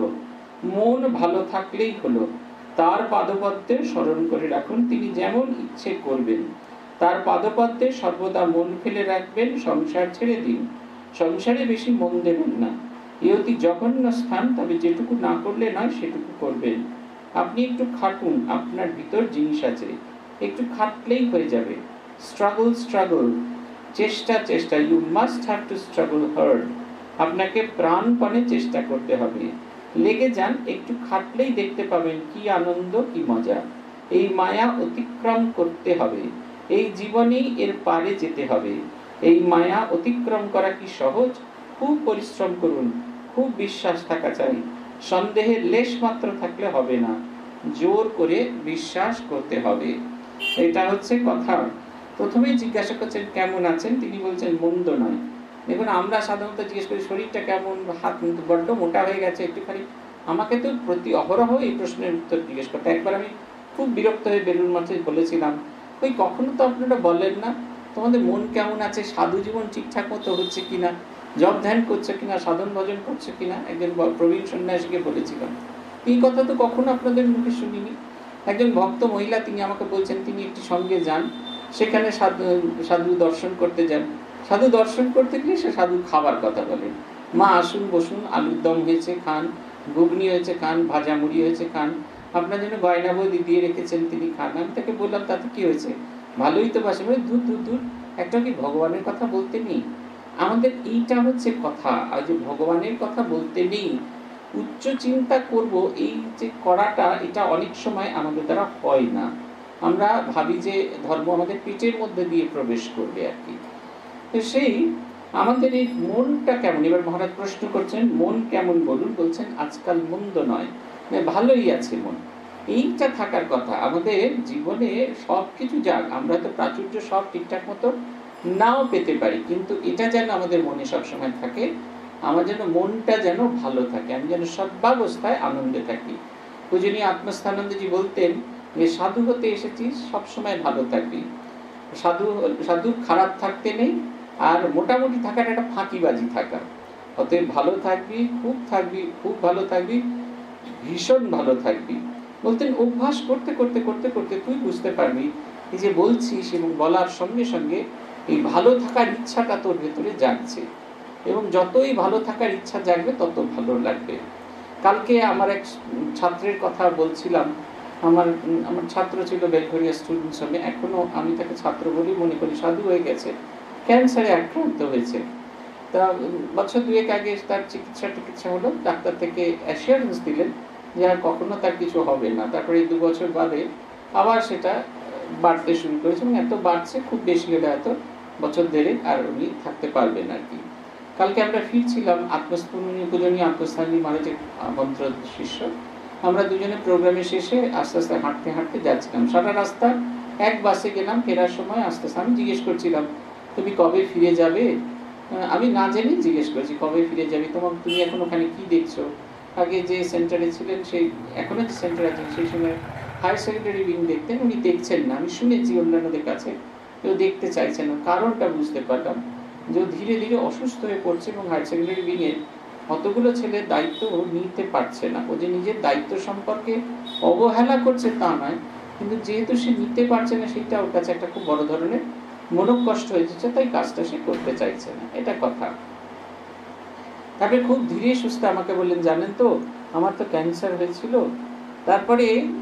মন ভালো থাকলেই হলো। তার পাদপদ্মে স্মরণ করে রাখুন, তিনি যেমন ইচ্ছে করবেন। তার পাদপদ্মে সর্বদা মন ফেলে রাখবেন, সংসার ছেড়ে দিন, সংসারে বেশি মন দেবেন না। এ অতি জঘন্য স্থান, তবে যেটুকু না করলে নয় সেটুকু করবেন। আপনি একটু খাটুন, আপনার ভিতর জিনিস আছে, একটু খাটলেই হয়ে যাবে। স্ট্রাগল স্ট্রাগল, চেষ্টা চেষ্টা, you must have to struggle hard. আপনাকে প্রাণপণে চেষ্টা করতে হবে, লেগে যান, একটু খাটলেই দেখতে পাবেন কি আনন্দ, কি মজা। এই মায়া অতিক্রম করতে হবে, এই জীবনেই এর পারে যেতে হবে। এই মায়া অতিক্রম করা কি সহজ? খুব পরিশ্রম করুন, খুব বিশ্বাস থাকা চাই, সন্দেহের লেশ মাত্র থাকলে হবে না, জোর করে বিশ্বাস করতে হবে। এটা হচ্ছে কথা। প্রথমেই জিজ্ঞাসা করছেন কেমন আছেন, তিনি বলছেন মন্দ নয়। দেখুন আমরা সাধারণত জিজ্ঞেস করি শরীরটা কেমন, হাত বড্ড মোটা হয়ে গেছে একটুখানি। আমাকে তো প্রতি অহরহ এই প্রশ্নের উত্তর জিজ্ঞেস করতে। একবার আমি খুব বিরক্ত হয়ে বেলুড় মঠে বলেছিলাম, ওই কখনো তো আপনারা বলেন না তোমাদের মন কেমন আছে, সাধু জীবন ঠিকঠাক মতো হচ্ছে কিনা, জপ ধ্যান করছে কিনা, সাধন ভজন করছে কিনা। একজন প্রবীণ সন্ন্যাসীকে বলেছিলাম, এই কথা তো কখনো আপনাদের মুখে শুনিনি। একজন ভক্ত মহিলা তিনি আমাকে বলছেন তিনি একটি সঙ্গে যান, সেখানে সাধু সাধু দর্শন করতে যান। সাধু দর্শন করতে গেলে সে সাধু খাবার কথা বলেন, মা আসুন বসুন, আলুর দম হয়েছে খান, ঘুগনি হয়েছে খান, ভাজা মুড়ি হয়েছে খান, আপনার জন্য গয়না বৌদি দিয়ে রেখেছেন তিনি খান। আমি তাকে বললাম তাতে কি হয়েছে, ভালোই তো বাসে। বলে দূর দূর দূর, একটা কি ভগবানের কথা বলতে নেই? আমাদের এইটা হচ্ছে কথা, আর যে ভগবানের কথা বলতে নেই, উচ্চ চিন্তা করব, এই যে করাটা, এটা অনেক সময় আমাদের দ্বারা হয় না। আমরা ভাবি যে ধর্ম আমাদের পেটের মধ্যে দিয়ে প্রবেশ করবে আর কি। তো সেই আমাদের এই মনটা কেমন, এবার মহারাজ প্রশ্ন করছেন মন কেমন বলুন? বলছেন আজকাল মন্দ নয়, মানে ভালোই আছে মন। এইটা থাকার কথা। আমাদের জীবনে সব কিছু যাক, আমরা তো প্রাচুর্য সব ঠিকঠাক মতো নাও পেতে পারি, কিন্তু এটা যেন আমাদের মনে সবসময় থাকে, আমার যেন মনটা যেন ভালো থাকে, আমি যেন সর্বাবস্থায় আনন্দে থাকি। পূজনীয় আত্মস্থানন্দজি বলতেন যে সাধু হতে এসেছিস, সবসময় ভালো থাকবি। সাধু সাধু খারাপ থাকতে নেই, আর মোটামুটি থাকাটা একটা ফাঁকিবাজি থাকা। অতএব ভালো থাকবি, খুব থাকবি, খুব ভালো থাকবি, ভীষণ ভালো থাকবি। বলতেন অভ্যাস করতে করতে করতে করতে তুই বুঝতে পারবি এই যে বলছিস এবং বলার সঙ্গে সঙ্গে এই ভালো থাকার ইচ্ছাটা তোর ভেতরে জাগছে, এবং যতই ভালো থাকার ইচ্ছা জাগবে তত ভালো লাগবে। কালকে আমার এক ছাত্রের কথা বলছিলাম, আমার আমার ছাত্র ছিল বেলঘরিয়া স্টুডেন্টস হোমে, এখনও আমি তাকে ছাত্র বলেই মনে করি, সাধু হয়ে গেছে, ক্যান্সারে আক্রান্ত হয়েছে। তা বছর দুয়েক আগে তার চিকিৎসা টিকিৎসা হলো, ডাক্তার থেকে অ্যাসিওরেন্স দিলেন যে আর কখনো তার কিছু হবে না। তারপরে এই দু বছর বাদে আবার সেটা বাড়তে শুরু করেছে, এবং এত বাড়ছে, খুব বেশি হলে এত বছর দেড়েক আর উনি থাকতে পারবেন আর কি। কালকে আমরা ফিরছিলাম, আত্মস্পূর্ণী পূজনীয় আত্মস্থানী মহারাজের মন্ত্র শিষ্য, আমরা দুজনে প্রোগ্রামে শেষে আস্তে আস্তে হাঁটতে হাঁটতে যাচ্ছিলাম। সারা রাস্তা এক বাসে গেলাম, ফেরার সময় আস্তে আস্তে আমি জিজ্ঞেস করছিলাম, তুমি কবে ফিরে যাবে? আমি না জেনেই জিজ্ঞেস করছি, কবে ফিরে যাবে, তোমার তুমি এখন ওখানে কি দেখছো? আগে যে সেন্টারে ছিলেন, সেই এখনো যে সেন্টার আছেন, সেই সময় হায়ার সেকেন্ডারি উইং দেখতেন, উনি দেখছেন না। আমি শুনেছি অন্যান্যদের কাছে, কেউ দেখতে চাইছেন না। কারণটা বুঝতে পারলাম যে ধীরে ধীরে অসুস্থ হয়ে পড়ছে, এবং হায়ার সেকেন্ডারি উইংয়ে অতগুলো ছেলের দায়িত্ব নিতে পারছে না। ও যে নিজের দায়িত্ব সম্পর্কে অবহেলা করছে তা নয়, কিন্তু যেহেতু সে নিতে পারছে না, সেটা ওর কাছে একটা খুব বড় ধরনের মনোকষ্ট হয়ে যাচ্ছে, তাই কাজটা সে করতে চাইছে না, এটা কথা। তারপরে খুব ধীরে সুস্থে আমাকে বললেন, জানেন তো আমার তো ক্যান্সার হয়েছিল, তারপরে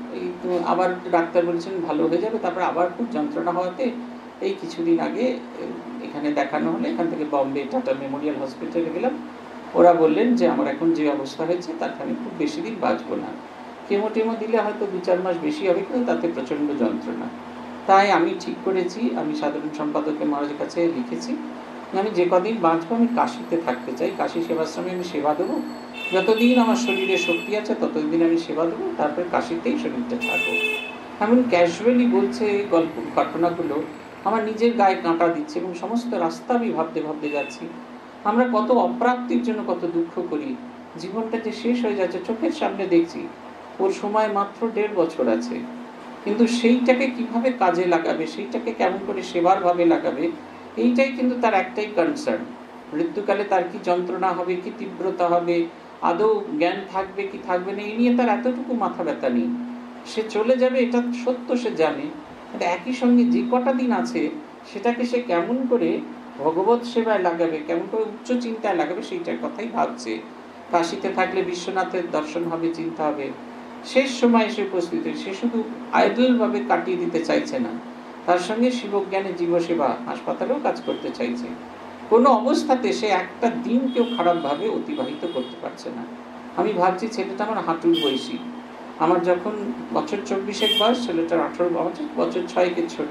আবার ডাক্তার বলছেন ভালো হয়ে যাবে, তারপরে আবার খুব যন্ত্রণা হওয়াতে এই কিছুদিন আগে এখানে দেখানো হলে, এখান থেকে বম্বে টাটা মেমোরিয়াল হসপিটালে গেলাম। ওরা বললেন যে আমার এখন যে অবস্থা হয়েছে তাতে আমি খুব বেশি দিন বাঁচবো না, কেমো টেমো দিলে হয়তো দু চার মাস বেশি হবে, কিন্তু তাতে প্রচণ্ড যন্ত্রণা। তাই আমি ঠিক করেছি, আমি সাধারণ সম্পাদকের মহারাজের কাছে লিখেছি, আমি যে কদিন বাঁচবো আমি কাশিতে থাকতে চাই, কাশী সেবাশ্রমে আমি সেবা দেবো, যতদিন আমার শরীরে শক্তি আছে ততদিন আমি সেবা দেবো, তারপরে কাশিতেই শরীরটা ছাড়বো। এমন ক্যাজুয়ালি বলছে গল্প ঘটনাগুলো, আমার নিজের গায়ে কাঁটা দিচ্ছে, এবং সমস্ত রাস্তা আমি ভাবতে ভাবতে যাচ্ছি, আমরা কত অপ্রাপ্তির জন্য কত দুঃখ করি, জীবনটা যে শেষ হয়ে যাচ্ছে চোখের সামনে দেখছি, ওর সময় মাত্র দেড় বছর আছে, কিন্তু সেইটাকে কিভাবে কাজে লাগাবে, সেইটাকে কেমন করে সেবার ভাবে লাগাবে, এইটাই কিন্তু তার একটাই কনসার্ন। মৃত্যুকালে তার কি যন্ত্রণা হবে, কি তীব্রতা হবে, আদৌ জ্ঞান থাকবে কি থাকবে না, এই নিয়ে তার এতটুকু মাথা ব্যথা নেই। সে চলে যাবে এটা সত্য, সে জানে, কিন্তু একই সঙ্গে যে কটা দিন আছে সেটাকে সে কেমন করে ভগবত সেবায় লাগাবে, কেমন করে উচ্চ চিন্তায় লাগাবে, সেইটার কথাই ভাবছে। কাশিতে থাকলে বিশ্বনাথের দর্শন হবে, চিন্তা হবে, শেষ সময় এসে উপস্থিত হয়ে সে শুধু আইডল ভাবে কাটিয়ে দিতে চাইছে না, তার সঙ্গে শিবজ্ঞানে জীবসেবা হাসপাতালেও কাজ করতে চাইছে। কোনো অবস্থাতে সে একটা দিন কেউ খারাপভাবে অতিবাহিত করতে পারছে না। আমি ভাবছি ছেলেটা আমার হাঁটুর বয়সী, আমার যখন বছর চব্বিশের বয়স, ছেলেটার আঠারো বছর, বছর ছয়েকের ছোট।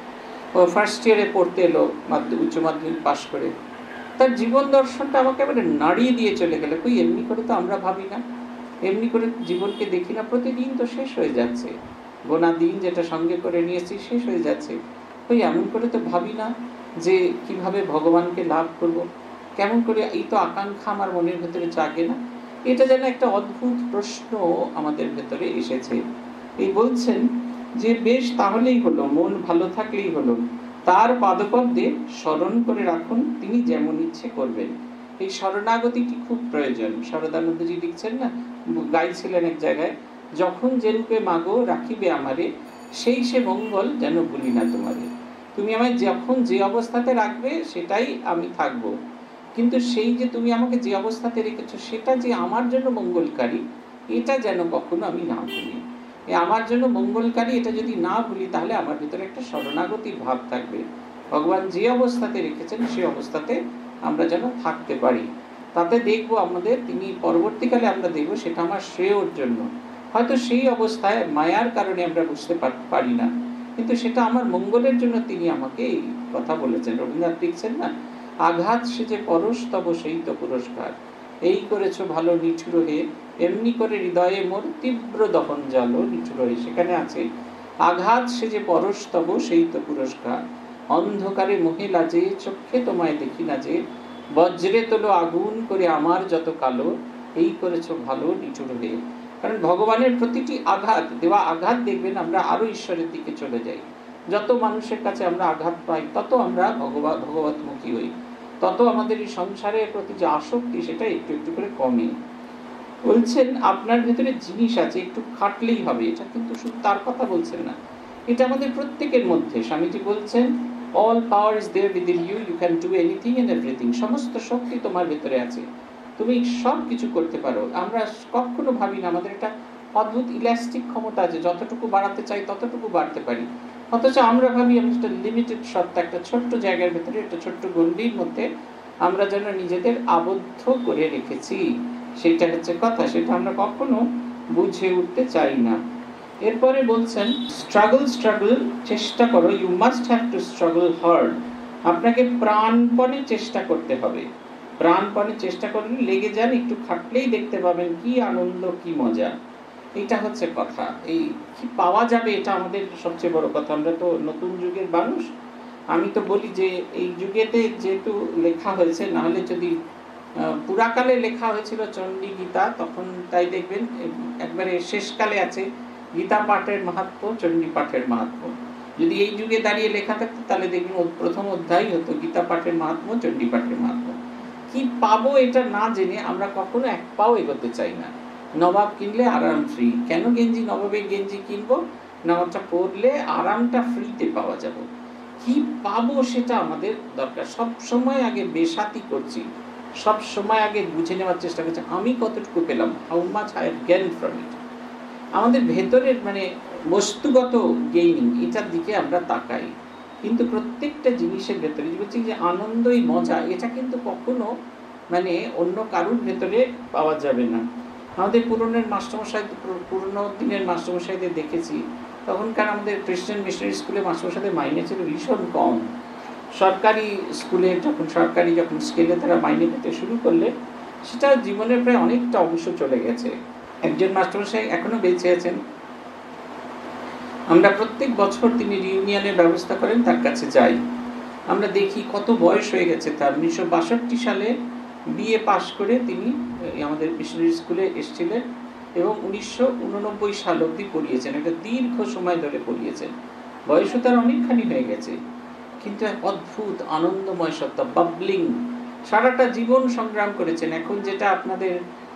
ও ফার্স্ট ইয়ারে পড়তে এলো, উচ্চ মাধ্যমিক পাশ করে। তার জীবন দর্শনটা আমাকে এবারে নাড়িয়ে দিয়ে চলে গেলে, কই এমনি করে তো আমরা ভাবি না, এমনি করে জীবনকে দেখি না, প্রতিদিন তো শেষ হয়ে যাচ্ছে, গোনা দিন যেটা সঙ্গে করে নিয়েছি শেষ হয়ে যাচ্ছে, ওই এমন করে তো ভাবি না যে কিভাবে ভগবানকে লাভ করব, কেমন করে, এই তো আকাঙ্ক্ষা আমার মনের ভেতরে জাগে না। এটা যেন একটা অদ্ভুত প্রশ্ন আমাদের ভেতরে এসেছে। এই বলছেন যে বেশ তাহলেই হলো, মন ভালো থাকলেই হলো, তার পাদপদ্মে স্মরণ করে রাখুন, তিনি যেমন ইচ্ছে করবেন। এই শরণাগতিটি খুব প্রয়োজন। শারদানন্দজি লিখছেন না, গাইছিলেন এক জায়গায়, যখন যে রূপে মাগো রাখিবে আমারে, সেই সে মঙ্গল যেন ভুলি না তোমারে। তুমি আমায় যখন যে অবস্থাতে রাখবে সেটাই আমি থাকব, কিন্তু সেই যে তুমি আমাকে যে অবস্থাতে রেখেছো সেটা যে আমার জন্য মঙ্গলকারী, এটা যেন কখনো আমি না ভুলি। আমার জন্য মঙ্গলকারী এটা যদি না ভুলি, তাহলে আমার ভিতরে একটা শরণাগতির ভাব থাকবে। ভগবান যে অবস্থাতে রেখেছেন সেই অবস্থাতে আমরা যেন থাকতে পারি, তাতে দেখবো আমাদের, তিনি পরবর্তীকালে আমরা দেখবো সেটা আমার শ্রেয়র জন্য। হয়তো সেই অবস্থায় মায়ার কারণে আমরা বুঝতে পারি না, কিন্তু সেটা আমার মঙ্গলের জন্য তিনি আমাকে এই কথা বলেছেন। রবীন্দ্রনাথ লিখছেন না, আঘাত সে যে পরশ তব সেই তো পুরস্কার, এই করেছো ভালো নিঠুর হে, এমনি করে হৃদয়ে মোর তীব্র দহন জল নিঠুর হে। সেখানে আছে, আঘাত সে যে পরশ তব সেই তো পুরস্কার, অন্ধকারে মহিলা যে চোখে তোমায় দেখি না যে, বজ্রে তোলো আগুন করে আমার যত কালো, এই করেছো ভালো নিঠুর হে। কারণ ভগবানের প্রতিটি আঘাত, দেওয়া আঘাত দেখবেন আমরা আরো ঈশ্বরের দিকে চলে যাই। যত মানুষের কাছে আমরা আঘাত পাই তত আমরা ভগবত ভগবতমুখী হই, তত আমাদের এই সংসারের প্রতি যে আসক্তি সেটা একটু একটু করে কমে। বলছেন আপনার ভেতরে জিনিস আছে, একটু খাটলেই হবে। এটা কিন্তু শুধু তার কথা বলছেন না, এটা আমাদের প্রত্যেকের মধ্যে। স্বামীজি বলছেন all power is there within you, you can do anything and everything. সমস্ত শক্তি তোমার ভেতরে আছে, তুমি সব কিছু করতে পারো। আমরা কখনো ভাবি না আমাদের একটা অদ্ভুত ইলাস্টিক ক্ষমতা আছে, যতটুকু বাড়াতে চাই ততটুকু বাড়তে পারি। অথচ আমরা ভাবি আমি একটা লিমিটেড সত্তা, একটা ছোট্ট জায়গার ভেতরে, একটা ছোট্ট গণ্ডির মধ্যে আমরা যেন নিজেদের আবদ্ধ করে রেখেছি। সেটা হচ্ছে কথা, সেটা আমরা কখনো বুঝে উঠতে চাই না। এরপরে বলছেন স্ট্রাগল স্ট্রাগল, চেষ্টা করো, you must have to struggle hard. আপনাকে প্রাণপণে চেষ্টা করতে হবে। প্রাণপণে চেষ্টা করলে লেগে যান, একটু খাটলেই দেখতে পাবেন কি আনন্দ, কি মজা। এটা হচ্ছে কথা। এই কি পাওয়া যাবে এটা আমাদের সবচেয়ে বড় কথা। আমরা তো নতুন যুগের মানুষ। আমি তো বলি যে এই যুগেতে যেহেতু লেখা হয়েছে, নাহলে যদি পুরাকালে লেখা হয়েছিল চণ্ডী গীতা, তখন তাই দেখবেন একবারে শেষকালে আছে গীতা পাঠের মাহাত্ম্য, চণ্ডী পাঠের মাহাত্ম্য। যদি এই যুগে দাঁড়িয়ে লেখা থাকতো তাহলে দেখবেন প্রথম অধ্যায় হতো গীতা পাঠের মাহাত্ম্য, চণ্ডী পাঠের মাহাত্ম্য। কি পাবো এটা না জেনে আমরা কখনো এক পাও এগোতে চাই না। নবাব কিনলে আরাম ফ্রি। কেন গেঞ্জি, নবাবের গেঞ্জি কিনবো? নবাবটা পরলে আরামটা ফ্রিতে পাওয়া যাবে। কি পাবো সেটা আমাদের দরকার। সব সময় আগে বেসাতি করছি, সব সময় আগে বুঝে নেওয়ার চেষ্টা করছি আমি কতটুকু পেলাম, how much I have gained from it. আমাদের ভেতরের মানে বস্তুগত গেইনিং, এটার দিকে আমরা তাকাই। কিন্তু প্রত্যেকটা জিনিসের ভেতরে বলছি যে আনন্দই মজা, এটা কিন্তু কখনো মানে অন্য কারুর ভেতরে পাওয়া যাবে না। আমাদের পুরনের মাস্টারমশাই, পুরনো দিনের মাস্টারমশাইদের দেখেছি, তখনকার আমাদের খ্রিস্টান মিশনারি স্কুলে মাস্টারমশাইদের মাইনে ছিল ভীষণ কম। সরকারি স্কুলে যখন সরকারি যখন স্কেলে তারা মাইনে পেতে শুরু করলে, সেটা জীবনের প্রায় অনেকটা অংশ চলে গেছে। একজন মাস্টারমশাই এখনো বেঁচে আছেন। আমরা প্রত্যেক বছর তিনি রিউনিয়নের ব্যবস্থা করেন, তার কাছে যাই। আমরা দেখি কত বয়স হয়ে গেছে তার। উনিশশো বাষট্টি সালে বিএ পাশ করে তিনি আমাদের মিশনারি স্কুলে এসেছিলেন এবং উনিশশো উননব্বই সাল অবধি পড়িয়েছেন। একটা দীর্ঘ সময় ধরে পড়িয়েছেন। বয়সও তার অনেকখানি হয়ে গেছে, কিন্তু এক অদ্ভুত আনন্দময় সত্তা, বাবলিং। সারাটা জীবন সংগ্রাম করেছেন। এখন যেটা আপনাদের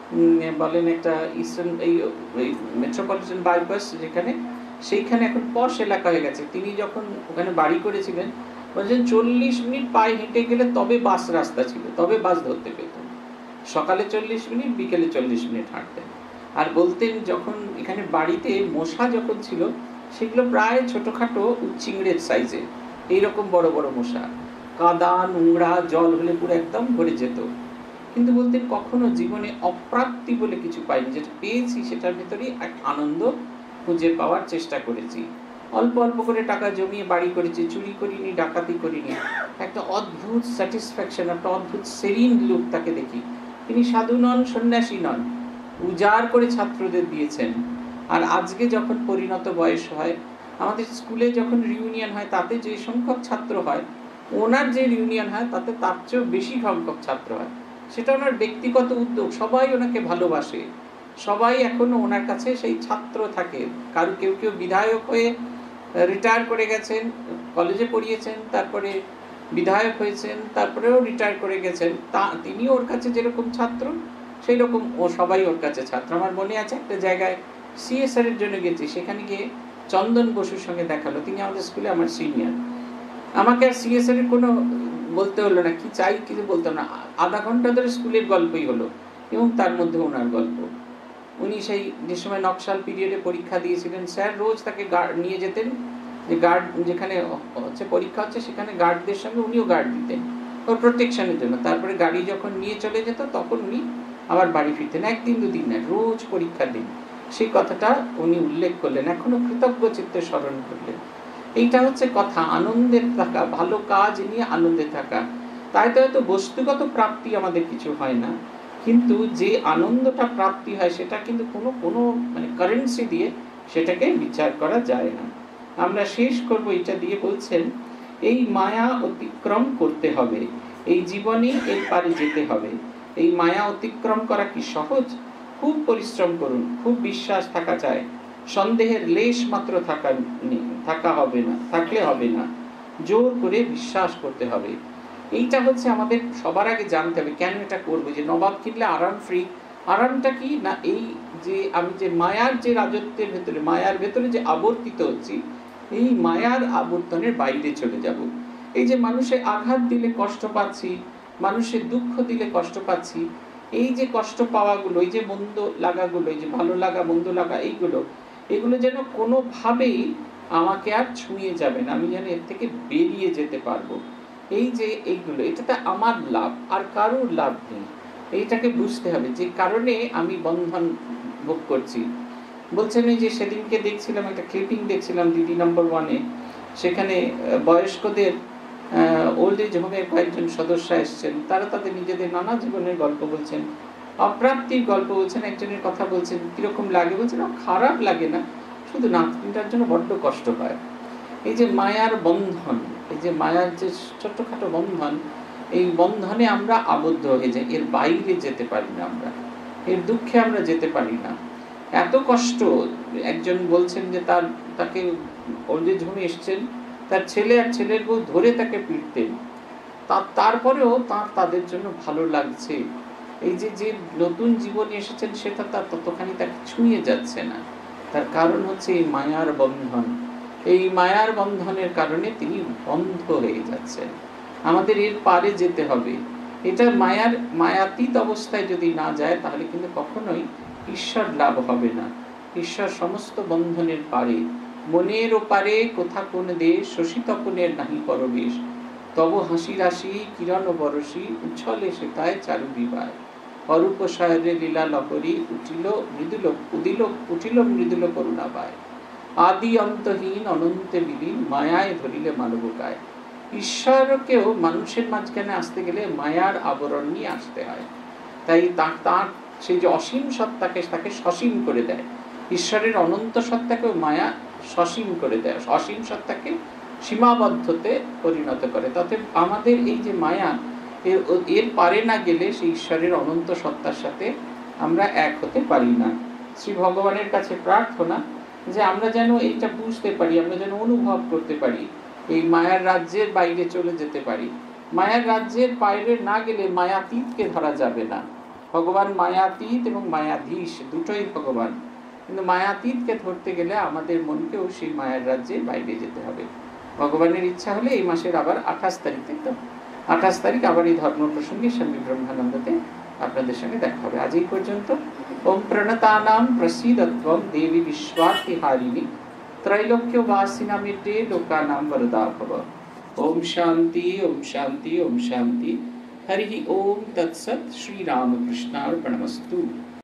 বলেন একটা ইস্টার্ন এই মেট্রোপলিটন বাইপাস যেখানে, সেইখানে এখন পশ এলাকা হয়ে গেছে। তিনি যখন ওখানে বাড়ি করেছিলেন বলছেন চল্লিশ মিনিট পায়ে হেঁটে গেলে তবে বাস রাস্তা ছিল, তবে বাস ধরতে পেতেন। সকালে চল্লিশ মিনিট, বিকেলে চল্লিশ মিনিট হাঁটতেন। আর বলতেন যখন এখানে বাড়িতে মশা যখন ছিল, সেগুলো প্রায় ছোটোখাটো উচ্চিংড়ের সাইজে, এইরকম বড় বড় মশা, কাদা নোংরা জল হলে পুরো একদম ভরে যেত। কিন্তু বলতেন কখনো জীবনে অপ্রাপ্তি বলে কিছু পাইনি, যেটা পেয়েছি সেটার ভেতরেই এক আনন্দ খুঁজে পাওয়ার চেষ্টা করেছি। অল্প অল্প করে টাকা জমিয়ে বাড়ি করেছি, চুরি করিনি, ডাকাতি করিনি। একটা অদ্ভুত স্যাটিসফ্যাকশন, একটা অদ্ভুত সেরিন লুক তাকে দেখি। তিনি সাধু নন, সন্ন্যাসী নন, উজাড় করে ছাত্রদের দিয়েছেন। আর আজকে যখন পরিণত বয়স হয়, আমাদের স্কুলে যখন রিউনিয়ন হয়, তাতে যে সংখ্যক ছাত্র হয়, ওনার যে রিউনিয়ন হয় তাতে তার চেয়েও বেশি সংখ্যক ছাত্র হয়। সেটা ওনার ব্যক্তিগত উদ্যোগ। সবাই ওনাকে ভালোবাসে, সবাই এখনো ওনার কাছে সেই ছাত্র থাকে। কারো কেউ কেউ বিধায়ক হয়ে রিটায়ার করে গেছেন, কলেজে পড়িয়েছেন, তারপরে বিধায়ক হয়েছেন, তারপরেও রিটায়ার করে গেছেন। তা তিনি ওর কাছে যেরকম ছাত্র, সেই রকম ও সবাই ওর কাছে ছাত্র। আমার মনে আছে একটা জায়গায় সিএসআর এর জন্য গেছি, সেখানে গিয়ে চন্দন বসুর সঙ্গে দেখালো। তিনি আমাদের স্কুলে আমার সিনিয়র। আমাকে আর সিএসআর এর কোনো বলতে হলো না, কি চাই কিছু বলতাম না। আধা ঘন্টা ধরে স্কুলের গল্পই হলো এবং তার মধ্যে ওনার গল্প। উনি সেই যে সময় নকশাল পিরিয়ডে পরীক্ষা দিয়েছিলেন, স্যার রোজ তাকে গার্ড নিয়ে যেতেন, যে গার্ড যেখানে হচ্ছে পরীক্ষা হচ্ছে সেখানে গার্ডদের সঙ্গে উনিও গার্ড দিতেন ওর প্রোটেকশনের জন্য। তারপরে গাড়ি যখন নিয়ে চলে যেত তখন উনি আবার বাড়ি ফিরতেন। একদিন দুদিন না, রোজ পরীক্ষার দিন। সেই কথাটা উনি উল্লেখ করলেন, এখনো কৃতজ্ঞ চিত্তে স্মরণ করলেন। এইটা হচ্ছে কথা, আনন্দের থাকা, ভালো কাজ নিয়ে আনন্দে থাকা। তাই তো হয়তো বস্তুগত প্রাপ্তি আমাদের কিছু হয় না, কিন্তু যে আনন্দটা প্রাপ্তি হয় সেটা কিন্তু কোনো কোনো মানে কারেন্সি দিয়ে সেটাকে বিচার করা যায় না। আমরা শেষ করব এটা দিয়ে, বলছেন এই মায়া অতিক্রম করতে হবে, এই জীবনে এর পারে যেতে হবে। এই মায়া অতিক্রম করা কি সহজ? খুব পরিশ্রম করুন, খুব বিশ্বাস থাকা চাই, সন্দেহের লেশ মাত্র থাকা থাকা হবে না, থাকলে হবে না, জোর করে বিশ্বাস করতে হবে। এইটা হচ্ছে আমাদের সবার আগে জানতে হবে। কেন এটা করবো? যে নবাব কিনলে আরাম ফ্রি, আরামটা কি না, এই যে আমি যে মায়ার যে রাজত্বের ভেতরে, মায়ার ভেতরে যে আবর্তিত হচ্ছি, এই মায়ার আবর্তনের বাইরে চলে যাব। এই যে মানুষে আঘাত দিলে কষ্ট পাচ্ছি, মানুষের দুঃখ দিলে কষ্ট পাচ্ছি, এই যে কষ্ট পাওয়াগুলো, এই যে মন্দ লাগাগুলো, এই যে ভালো লাগা মন্দ লাগা, এইগুলো এগুলো যেন কোনোভাবেই আমাকে আর ছুঁয়ে যাবে না, আমি যেন এর থেকে বেরিয়ে যেতে পারবো। এই যে এইগুলো, এটাতে আমার লাভ, আর কারোর লাভ নেই। এইটাকে বুঝতে হবে যে কারণে আমি বন্ধন ভোগ করছি। বলছেন এই যে সেদিনকে দেখছিলাম একটা ক্লিপিং দেখছিলাম দিদি নম্বর ওয়ানে, সেখানে বয়স্কদের ওল্ড এজ হোমের কয়েকজন সদস্য এসছেন, তারা তাদের নিজেদের নানা জীবনের গল্প বলছেন, অপ্রাপ্তির গল্প বলছেন। একজনের কথা বলছেন কিরকম লাগে, বলছেন খারাপ লাগে না, শুধু নাতনিটার জন্য বড্ড কষ্ট হয়। এই যে মায়ার বন্ধন, এই যে মায়ার যে ছোট্টখাটো বন্ধন, এই বন্ধনে আমরা আবদ্ধ হয়ে যাই, এর বাইরে যেতে পারি না, আমরা এর দুঃখে আমরা যেতে পারি না। এত কষ্ট। একজন বলছেন যে তার তাকে ওল্ড এজ হোমে এসছেন, তার ছেলে আর ছেলের বউ ধরে তাকে পিটতেন, তারপরেও তার তাদের জন্য ভালো লাগছে। এই যে যে নতুন জীবনে এসেছেন সেটা তার ততখানি তাকে ছুঁয়ে যাচ্ছে না। তার কারণ হচ্ছে এই মায়ার বন্ধন। এই মায়ার বন্ধনের কারণে তিনি বন্ধ হয়ে যাচ্ছেন। আমাদের এর পারে যেতে হবে। এটা মায়ার মায়াতীত অবস্থায় যদি না যায় তাহলে কিন্তু কখনোই ঈশ্বর লাভ হবে না। ঈশ্বর সমস্ত বন্ধনের পারে। মনের ওপারে কোথা কোন দেশ, শশী তপনের নাহি পরবেশ, তব হাসি রাশি কিরণ বরসী, উচ্ছলে সেতায় চারু বিবায়, অরূপ শয়রে লীলা লহরী, উঠিল মৃদুল উদিল উঠিল মৃদুল করুণা পায়, আদি অন্তহীন অনন্তে বিলীন, মায়ায় ধরিলে মানবকায়। ঈশ্বরকেও মানুষের মাঝখানে আসতে গেলে মায়ার আবরণ নিয়ে আসতে হয়। তাই তার সেই যে অসীম সত্তাকে তাকে সসীম করে দেয়। ঈশ্বরের অনন্ত সত্তাকেও মায়া সসীম করে দেয়, অসীম সত্তাকে সীমাবদ্ধতে পরিণত করে। তাতে আমাদের এই যে মায়া, এর এর পারে না গেলে সেই ঈশ্বরের অনন্ত সত্তার সাথে আমরা এক হতে পারি না। শ্রী ভগবানের কাছে প্রার্থনা যে আমরা যেন এইটা বুঝতে পারি, আমরা যেন অনুভব করতে পারি, এই মায়ার রাজ্যের বাইরে চলে যেতে পারি। মায়ার রাজ্যের বাইরে না গেলে মায়াতীতকে ধরা যাবে না। ভগবান মায়াতীত এবং মায়াধীশ দুটোই ভগবান, কিন্তু মায়াতীতকে ধরতে গেলে আমাদের মনকেও সেই মায়ার রাজ্যের বাইরে যেতে হবে। ভগবানের ইচ্ছা হলে এই মাসের আবার আঠাশ তারিখে তো আঠাশ তারিখ আবার এই ধর্ম প্রসঙ্গে স্বামী ব্রহ্মানন্দতে আপনাদের সঙ্গে দেখা হবে। আজ এই পর্যন্ত। ওম প্রণতানাম প্রসীদত্বম দেবী বিশ্বার্তিহারিণী, त्रैलोक्यवासिनामिते लोकानां वरदा भव। ओम शांति ओम शांति ओम शांति। हरि ओम तत्सत्। श्री रामकृष्णार्पणमस्तु।